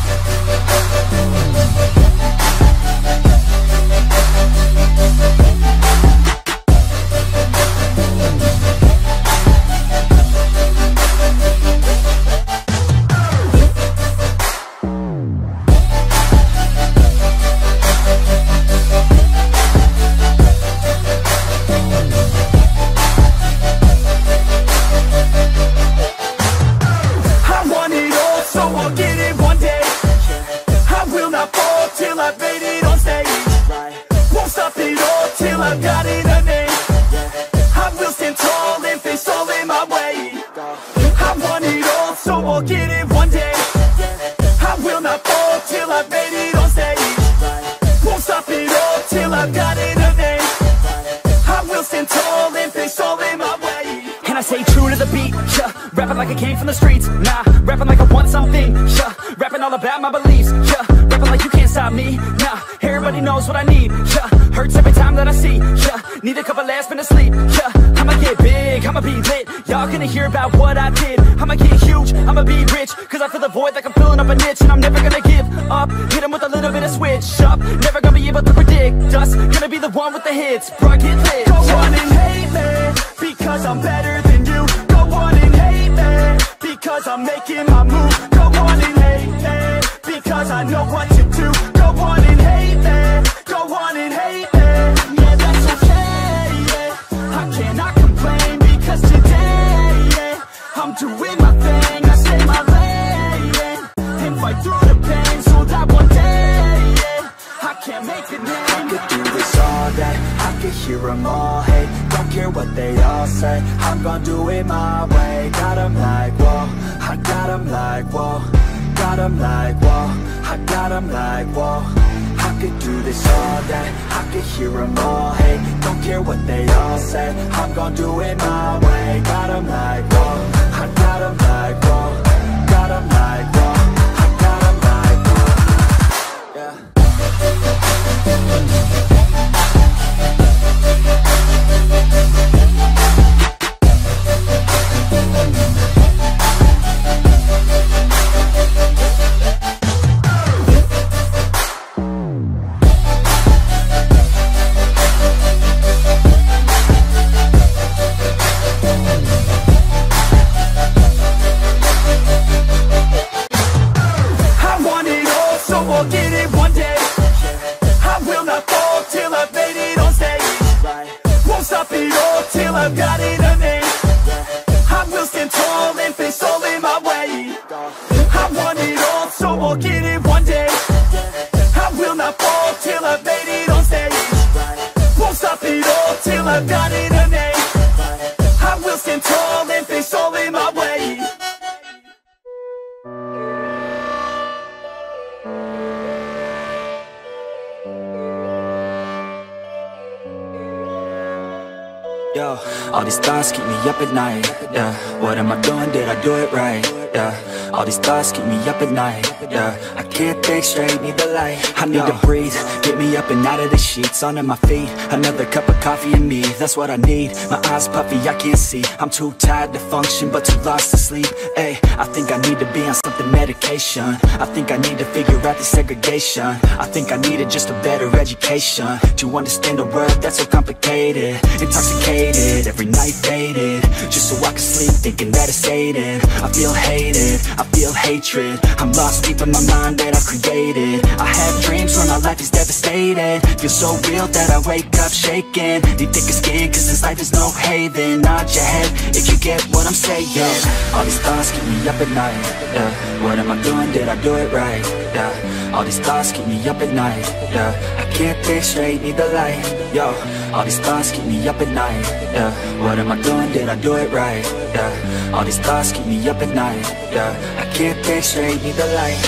S6: My beliefs, yeah, rapping like you can't stop me, nah, everybody knows what I need, yeah, hurts every time that I see, yeah, need a couple last minutes sleep, yeah, I'ma get big, I'ma be lit, y'all gonna hear about what I did, I'ma get huge, I'ma be rich, cause I feel the void like I'm filling up a niche, and I'm never gonna give up, hit them with a little bit of switch up, never gonna be able to predict us, gonna be the one with the hits, bro, get lit, go on and hate me, because
S9: because I'm better than you. Go on and hate me, because I'm making my move. Go on and hate me, because I know what to do. Go on and hate me, go on and hate me. Yeah, that's okay, yeah. I cannot complain, because today, yeah, I'm doing my thing. I stay my lane and fight through the pain, so that one day, yeah, I can't make a name. I could do this all day, I could hear them all hate. Don't care what they all say, I'm gonna do it my way. Got them like, whoa, I got them like, whoa. Got them like, whoa, I got them like, whoa. I could do this all day, I could hear them all hate. Don't care what they all say, I'm gonna do it my way. Got them like, whoa, I got them like, whoa. Got them like, whoa, I got them like, whoa. Yeah. I've got it a name. I will stand tall and face all in my way. I want it all, so I'll get it one day. I will not fall till I've made it on stage. Won't stop it all till I've got it a name. I will stand tall and face all in my way.
S10: Yo, all these thoughts keep me up at night. Yeah, what am I doing? Did I do it right? Yeah, all these thoughts keep me up at night. Yeah, I can't think straight, need the light. I need to breathe, get me up and out of the sheets, onto my feet. Another cup of coffee and me, that's what I need. My eyes puffy, I can't see. I'm too tired to function, but too lost to sleep. Ay, I think I need to be on something medication. I think I need to figure out the segregation. I think I needed just a better education to understand a world that's so complicated. Intoxicated, every night faded, just so I can sleep thinking that it's sated. I feel hated, I feel hatred. I'm lost deep in my mind that I've created. I have dreams when my life is devastated. Feel so real that I wake up shaking. Need thicker skin cause this life is no haven. Nod your head if you get what I'm saying. All these thoughts keep me up at night. Yeah, what am I doing? Did I do it right? Yeah, all these thoughts keep me up at night. Yeah, I can't think straight, need the light. Yo, all these thoughts keep me up at night. Yeah, what am I doing? Did I do it right? Yeah, all these thoughts keep me up at night. Yeah, I can't think straight, need the light.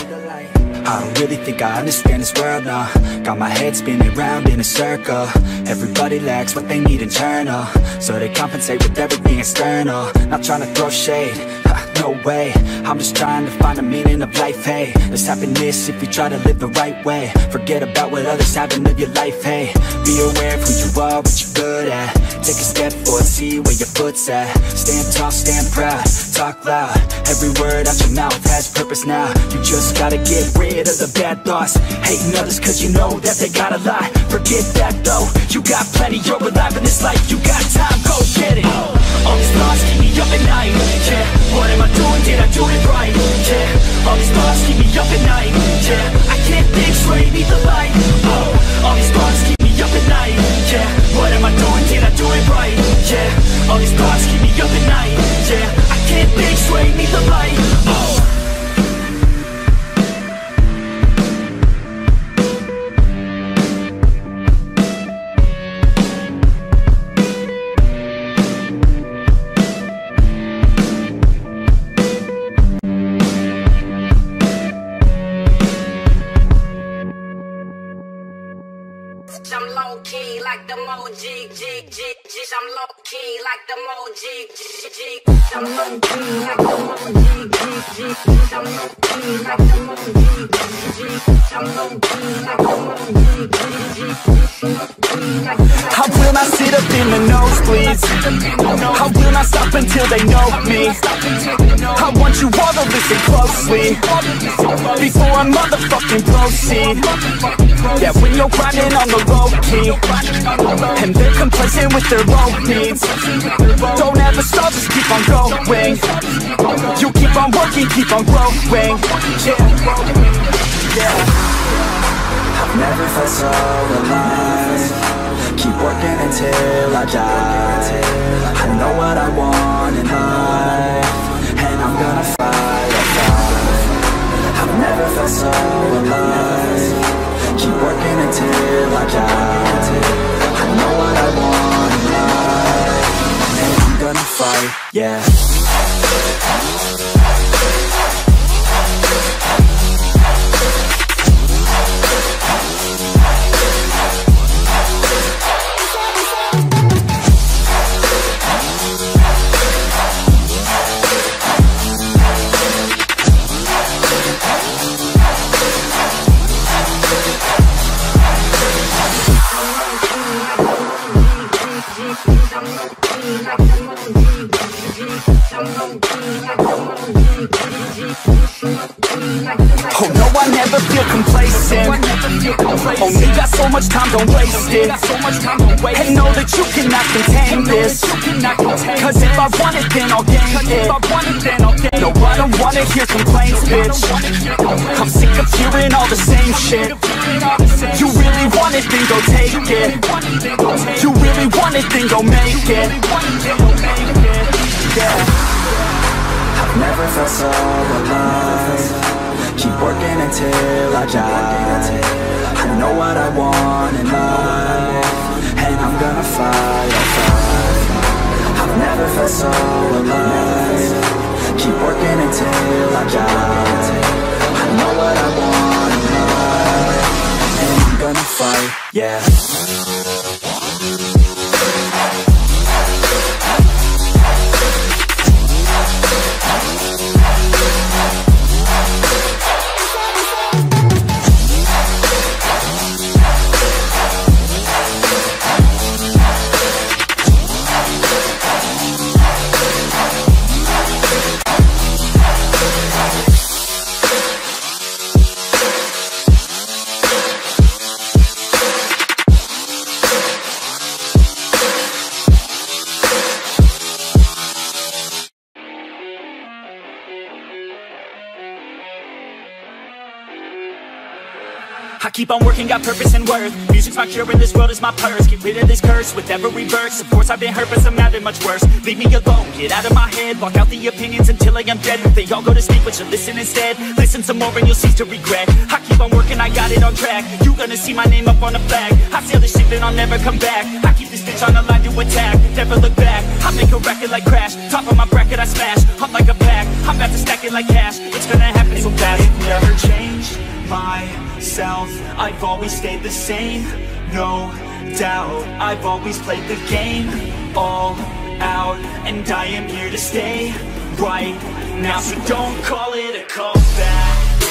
S10: I don't really think I understand this world now. Got my head spinning round in a circle. Everybody lacks what they need internal, so they compensate with everything external. Not trying to throw shade, no way. I'm just trying to find the meaning of life, hey. There's happiness if you try to live the right way. Forget about what others have and live your life, hey. Be aware of who you are, what you're good at. Take a step forward, see where your foot's at. Stand tall, stand proud, talk loud. Every word out your mouth has purpose now. You just gotta get rid of the bad thoughts. Hating others cause you know that they got a lot. Forget that though, you got plenty, you're alive in this life. You got time, go get it. All these thoughts keep me up at night. Yeah, what am I doing? Did I do it right? Yeah, all these thoughts keep me up at night. Yeah, I can't think straight, need the light. All these thoughts keep me up at night. Yeah, what am I doing? Did I do it right? Yeah, all these thoughts keep me up at night. Yeah, I can't think straight, need the light.
S11: I'm low key like the emoji, I'm low key like the emoji, I'm low key like the emoji, I'm low key like the emoji, I'm low key like the emoji.
S9: I will not sit up in the nosebleeds. I will not stop until they know me. I want you all to listen closely before I motherfucking proceed. Yeah, when you're
S6: still grinding on the low key, and they're complacent with their own needs. Don't ever stop, just keep on going. You keep on working, keep on growing. Yeah.
S9: I've never felt so alive. Keep working until I die. I know what I want in life, and I'm gonna fight. I've never felt so alive. Keep working until I die. I know what I want in life, and I'm gonna fight, yeah.
S6: Oh no, I never feel complacent. Only got so much time, don't waste it. And know that you cannot contain this, cause if I want it, then I'll gain it. No, I don't wanna hear complaints, bitch. I'm sick of hearing all the same shit. You really want it, then go take it. You really want it, then go make it. Yeah.
S9: I've never felt so alive. Keep working until I die. I know what I want in life, and I'm gonna fight. I've never felt so alive. Keep working until I die. I know what I want in life, and I'm gonna fight, yeah.
S6: I keep on working, got purpose and worth. Music's my cure and this world is my purse. Get rid of this curse with every verse. Of course I've been hurt, but some have it much worse. Leave me alone, get out of my head. Block out the opinions until I am dead. They all go to sleep, but you listen instead. Listen some more and you'll cease to regret. I keep on working, I got it on track. You gonna see my name up on the flag. I sail this ship and I'll never come back. I keep this bitch on the line to attack. Never look back, I make a record like Crash. Top of my bracket I smash, I'm like a pack. I'm about to stack it like cash. It's gonna happen so fast.
S4: It never changed myself, I've always stayed the same, no doubt. I've always played the game all out, and I am here to stay right now. So don't call it a comeback.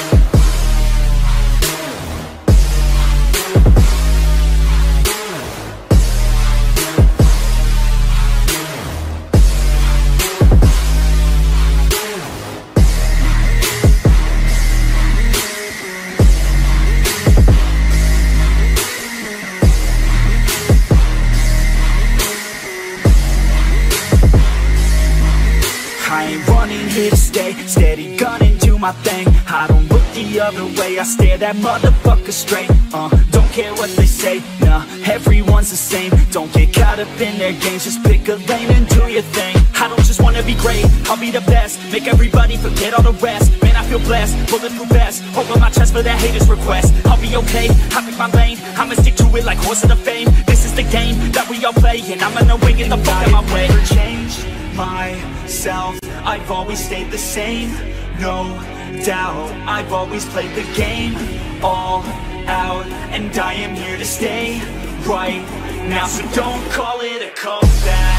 S6: I ain't running, here to stay. Steady gunning, do my thing. I don't look the other way, I stare that motherfucker straight. Don't care what they say, nah, everyone's the same. Don't get caught up in their games, just pick a lane and do your thing. I don't just wanna be great, I'll be the best. Make everybody forget all the rest. Man, I feel blessed, bulletproof vest over my chest for that haters' request. I'll be okay, I pick my lane. I'ma stick to it like horse of the fame. This is the game that we all play, and I'm gonna win it the fuck out my way.
S4: Never changed myself, I've always stayed the same, no doubt. I've always played the game all out, and I am here to stay right now. So don't call it a comeback.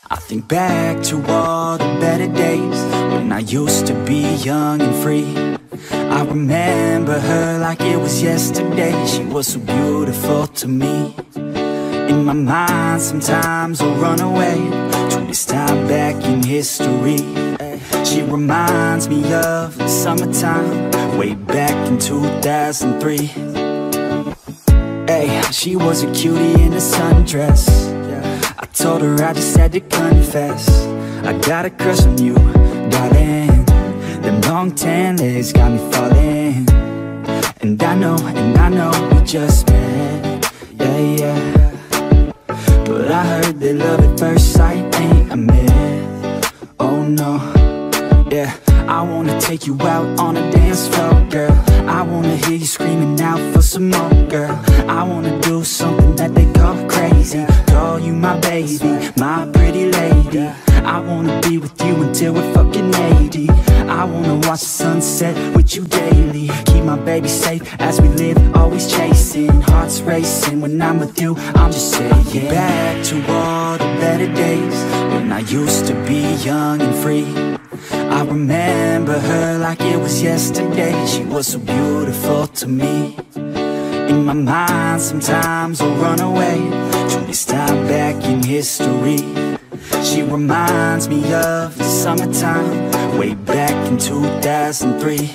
S9: I think back to all the better days when I used to be young and free. I remember her like it was yesterday. She was so beautiful to me. In my mind sometimes I'll run away to this time back in history. She reminds me of the summertime way back in 2003. Hey, she was a cutie in a sundress. I told her I just had to confess, I got a crush on you, darling. Them long tan legs got me falling. And I know we just met, yeah. But I heard that love at first sight ain't a myth. Oh no, yeah. I wanna take you out on a dance floor, girl. I wanna hear you screaming out for some more, girl. I wanna do something that they call crazy, call you my baby, my pretty lady. I wanna be with you until we're fucking 80. I wanna watch the sunset with you daily, keep my baby safe as we live, always chasing, hearts racing. When I'm with you, I'm just saying, back to all the better days when I used to be young and free. I remember her like it was yesterday. She was so beautiful to me. In my mind sometimes I'll run away to this time back in history. She reminds me of the summertime way back in 2003.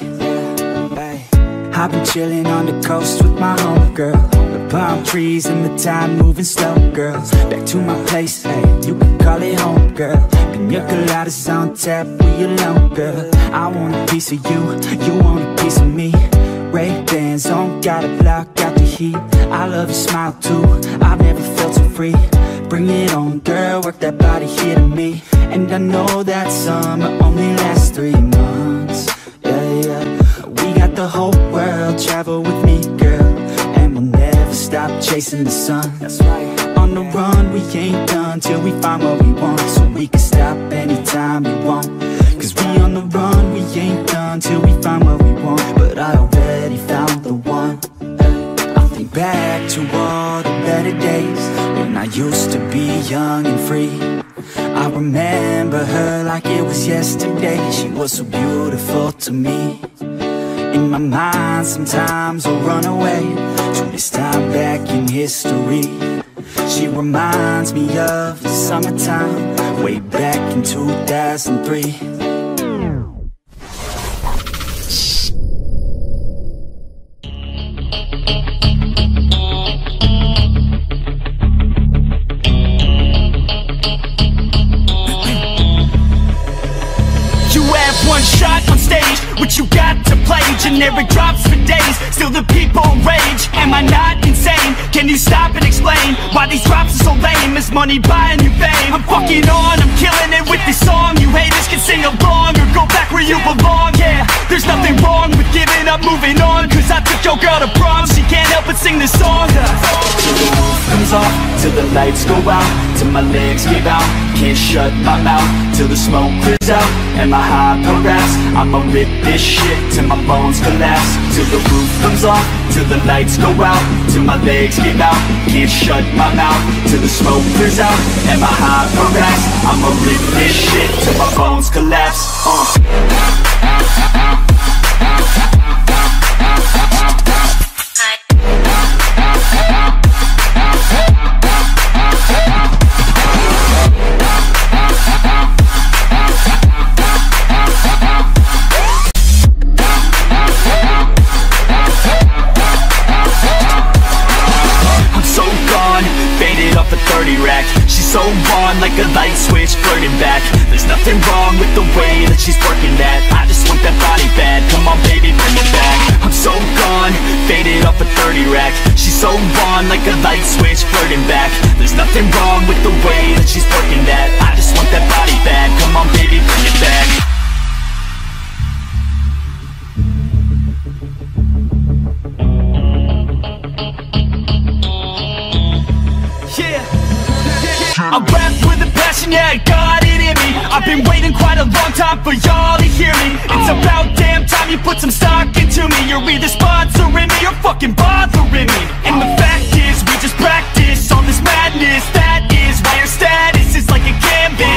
S9: I've been chilling on the coast with my homegirl, the palm trees and the time moving slow, girls. Back to my place, hey, you can call it home, girl. Pina coladas on tap, we alone, girl. I want a piece of you, you want a piece of me. Ray-Bans on, gotta block out the heat. I love your smile too, I've never felt so free. Bring it on, girl, work that body here to me. And I know that summer only lasts 3 months, yeah. We got the whole world, travel with me, girl. And we'll never stop chasing the sun. That's right. On the run, we ain't done till we find what we want. So we can stop anytime we want. Cause we on the run, we ain't done till we find what we want. But I already found the one. I think back to all the better days when I used to be young and free. I remember her like it was yesterday. She was so beautiful to me. In my mind sometimes I'll run away to this time back in history. She reminds me of the summertime way back in 2003.
S6: One shot on stage, what you got to play? Generic drops for days, still the people rage. Am I not insane? Can you stop and explain why these drops are so lame? Is money buying you fame? I'm fucking on, I'm killing it with this song. You haters can sing along or go back where you belong. Yeah, there's nothing wrong with giving up, moving on. Cause I took your girl to prom, she can't help but sing this song.
S10: Till the roof comes off, till the lights go out, till my legs give out, can't shut my mouth, till the smoke clears out, and my high harass. I'ma rip this shit till my bones collapse. Till the roof comes off, till the lights go out, till my legs give out, can't shut my mouth, till the smoke clears out, and my high harass. I'ma rip this shit till my bones collapse.
S6: She's so on like a light switch, flirting back. There's nothing wrong with the way that she's working that. I just want that body bad, come on baby, bring it back. I'm so gone, faded off a 30 rack. She's so on like a light switch, flirting back. There's nothing wrong with the way that she's working that. I just want that body bad, come on baby, bring it back. I rap with a passion, yeah, I got it in me. I've been waiting quite a long time for y'all to hear me. It's about damn time you put some stock into me. You're either sponsoring me or fucking bothering me. And the fact is, we just practice all this madness. That is why your status is like a canvas.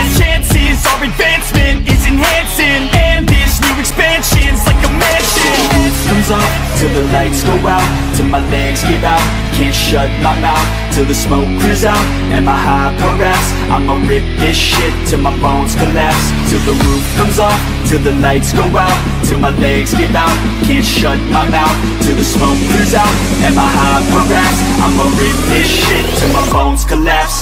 S10: till my legs give out. Can't shut my mouth till the smoke clears out. And my hyper raps, I'ma rip this shit till my bones collapse. Till the roof comes off, till the lights go out. Till my legs give out, can't shut my mouth till the smoke clears out. And my hyper raps, I'ma rip this shit till my bones collapse.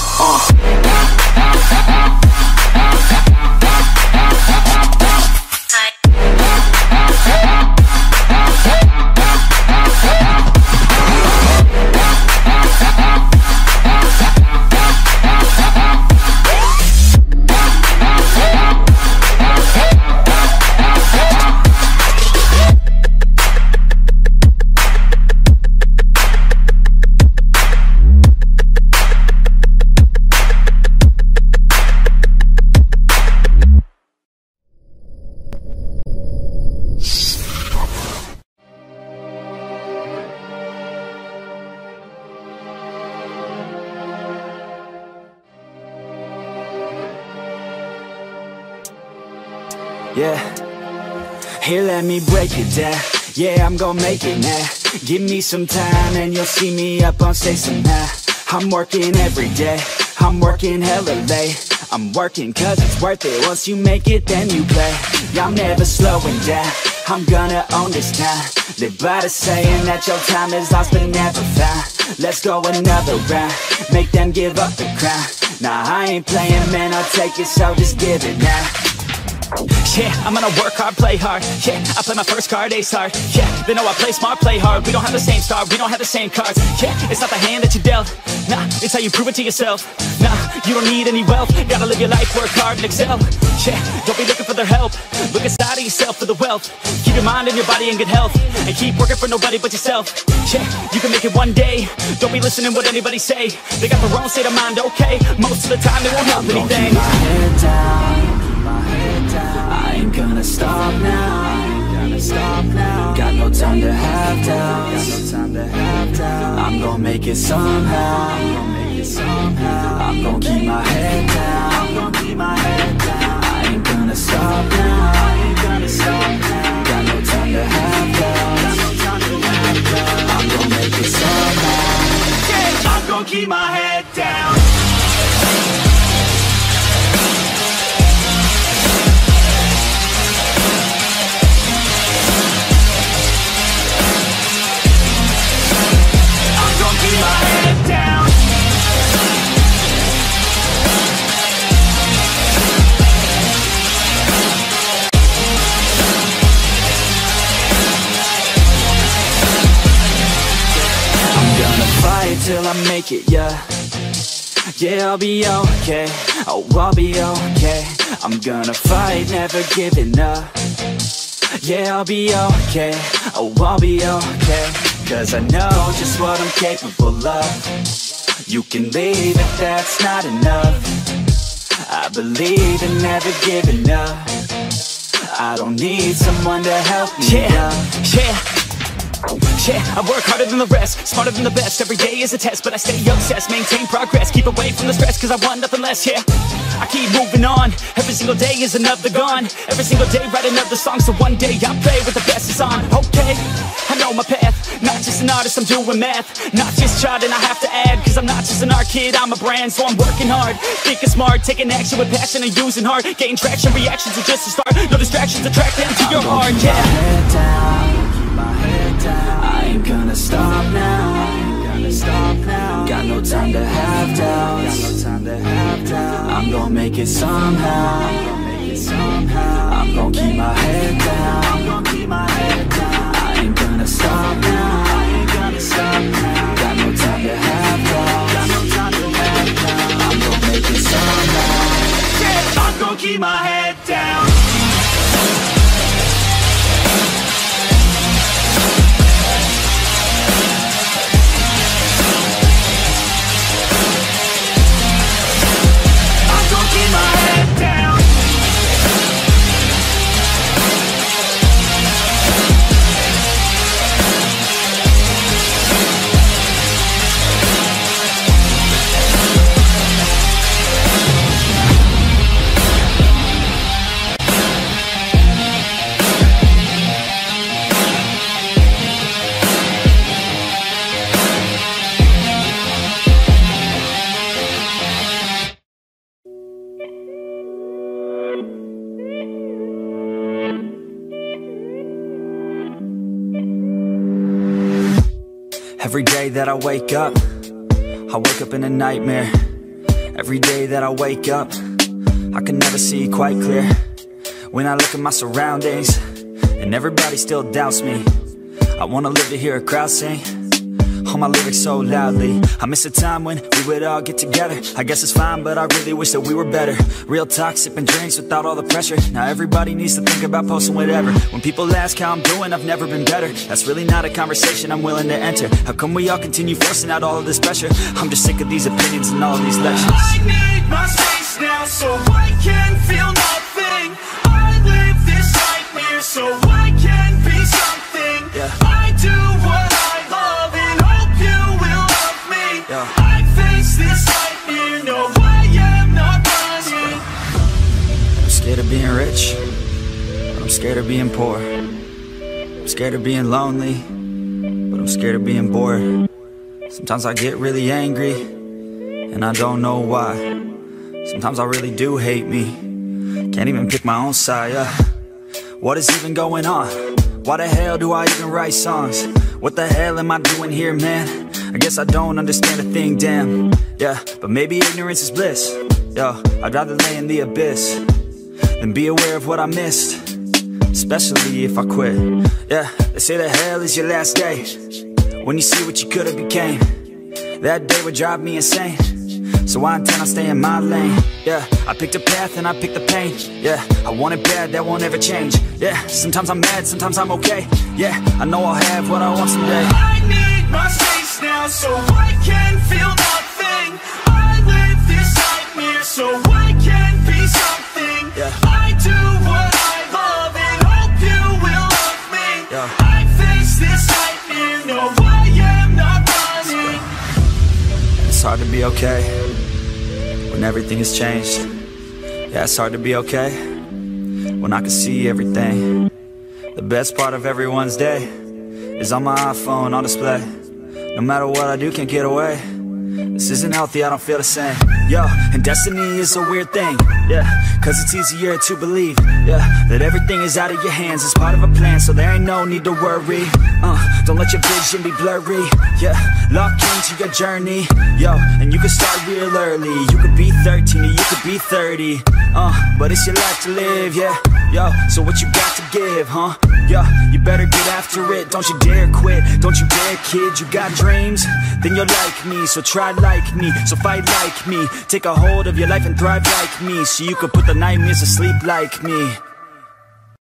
S9: Yeah, here let me break it down. Yeah, I'm gonna make it now. Give me some time and you'll see me up on stage somehow. I'm working every day, I'm working hella late. I'm working cause it's worth it. Once you make it, then you play. Yeah, I'm never slowing down, I'm gonna own this town. Live by the saying that your time is lost but never found. Let's go another round, make them give up the crown. Nah, I ain't playing, man, I'll take it, so just give it now.
S6: Yeah, I'm gonna work hard, play hard. Yeah, I play my first card, ace hard. Yeah, they know I play smart, play hard. We don't have the same star, we don't have the same cards. Yeah, it's not the hand that you dealt. Nah, it's how you prove it to yourself. Nah, you don't need any wealth. Gotta live your life, work hard and excel. Yeah, don't be looking for their help. Look inside of yourself for the wealth. Keep your mind and your body in good health. And keep working for nobody but yourself. Yeah, you can make it one day. Don't be listening what anybody say. They got their own state of mind, okay. Most of the time it won't help anything.
S9: Keep my head down, I ain't gonna stop now. Got no time to have doubts. I'm gonna make it somehow. I'm gonna keep my head down. I ain't gonna stop now. Got no time to have doubts. I'm gonna make it somehow.
S6: Yeah, I'm gonna keep my head down. Keep my head down.
S9: I'm gonna fight till I make it, yeah. Yeah, I'll be okay. Oh, I'll be okay. I'm gonna fight, never giving up. Yeah, I'll be okay. Oh, I'll be okay. Cause I know just what I'm capable of. You can leave if that's not enough. I believe in never giving up. I don't need someone to help me up.
S6: Yeah, I work harder than the rest, smarter than the best. Every day is a test, but I stay obsessed. Maintain progress, keep away from the stress, cause I want nothing less, yeah. I keep moving on, every single day is another gone. Every single day write another song, so one day I'll play with the best is on. Okay, I know my path, not just an artist, I'm doing math. Not just charting, I have to add, cause I'm not just an art kid, I'm a brand. So I'm working hard, thinking smart, taking action with passion and using heart. Gain traction, reactions are just a start. No distractions, attract them to your heart, yeah.
S9: Keep my head down, I ain't gonna stop now. Got no time to have doubts. I'm gonna make it somehow. I'm gonna keep my head down. I ain't gonna stop now. Got no time to have doubts. I'm gonna make it somehow.
S6: Yeah, I'm gonna keep my head down. Keep my head down.
S9: Every day that I wake up in a nightmare. Every day that I wake up, I can never see quite clear. When I look at my surroundings, and everybody still doubts me, I wanna live to hear a crowd sing all my lyrics so loudly. I miss a time when we would all get together. I guess it's fine, but I really wish that we were better. Real talk, sipping drinks without all the pressure. Now everybody needs to think about posting whatever. When people ask how I'm doing, I've never been better. That's really not a conversation I'm willing to enter. How come we all continue forcing out all of this pressure? I'm just sick of these opinions and all of these lectures.
S6: I need my space now so I can feel nothing. I live this nightmare so I can be something. I do what I love and hope you will love me. I face this nightmare, no I am not running.
S9: I'm scared of being rich, but I'm scared of being poor. I'm scared of being lonely, but I'm scared of being bored. Sometimes I get really angry, and I don't know why. Sometimes I really do hate me, can't even pick my own side. What is even going on? Why the hell do I even write songs? What the hell am I doing here, man? I guess I don't understand a thing, damn. Yeah, but maybe ignorance is bliss. Yo, I'd rather lay in the abyss than be aware of what I missed, especially if I quit. Yeah, they say that hell is your last day, when you see what you could have became. That day would drive me insane, so I intend on staying in my lane. Yeah, I picked a path and I picked the pain. Yeah, I want it bad, that won't ever change. Yeah, sometimes I'm mad, sometimes I'm okay. Yeah, I know I'll have what I want someday.
S6: I need my space now so I can feel nothing. I live this nightmare so I can be something. I do what I love and hope you will love me. I face this nightmare, no I am not running.
S9: It's hard to be okay when everything has changed. Yeah, it's hard to be okay when I can see everything. The best part of everyone's day is on my iPhone on display. No matter what I do, can't get away. This isn't healthy, I don't feel the same. Yo, and destiny is a weird thing. Yeah, cause it's easier to believe, yeah, that everything is out of your hands. It's part of a plan, so there ain't no need to worry. Don't let your vision be blurry. Yeah, lock into your journey. Yo, and you can start real early. You could be 13 or you could be 30. But it's your life to live, yeah. Yo, so what you got to give, huh? Yo, you better get after it. Don't you dare quit, don't you dare kid. You got dreams, then you're like me. So try like me, so fight like me. Take a hold of your life and thrive like me, so you could put the nightmares to sleep like me.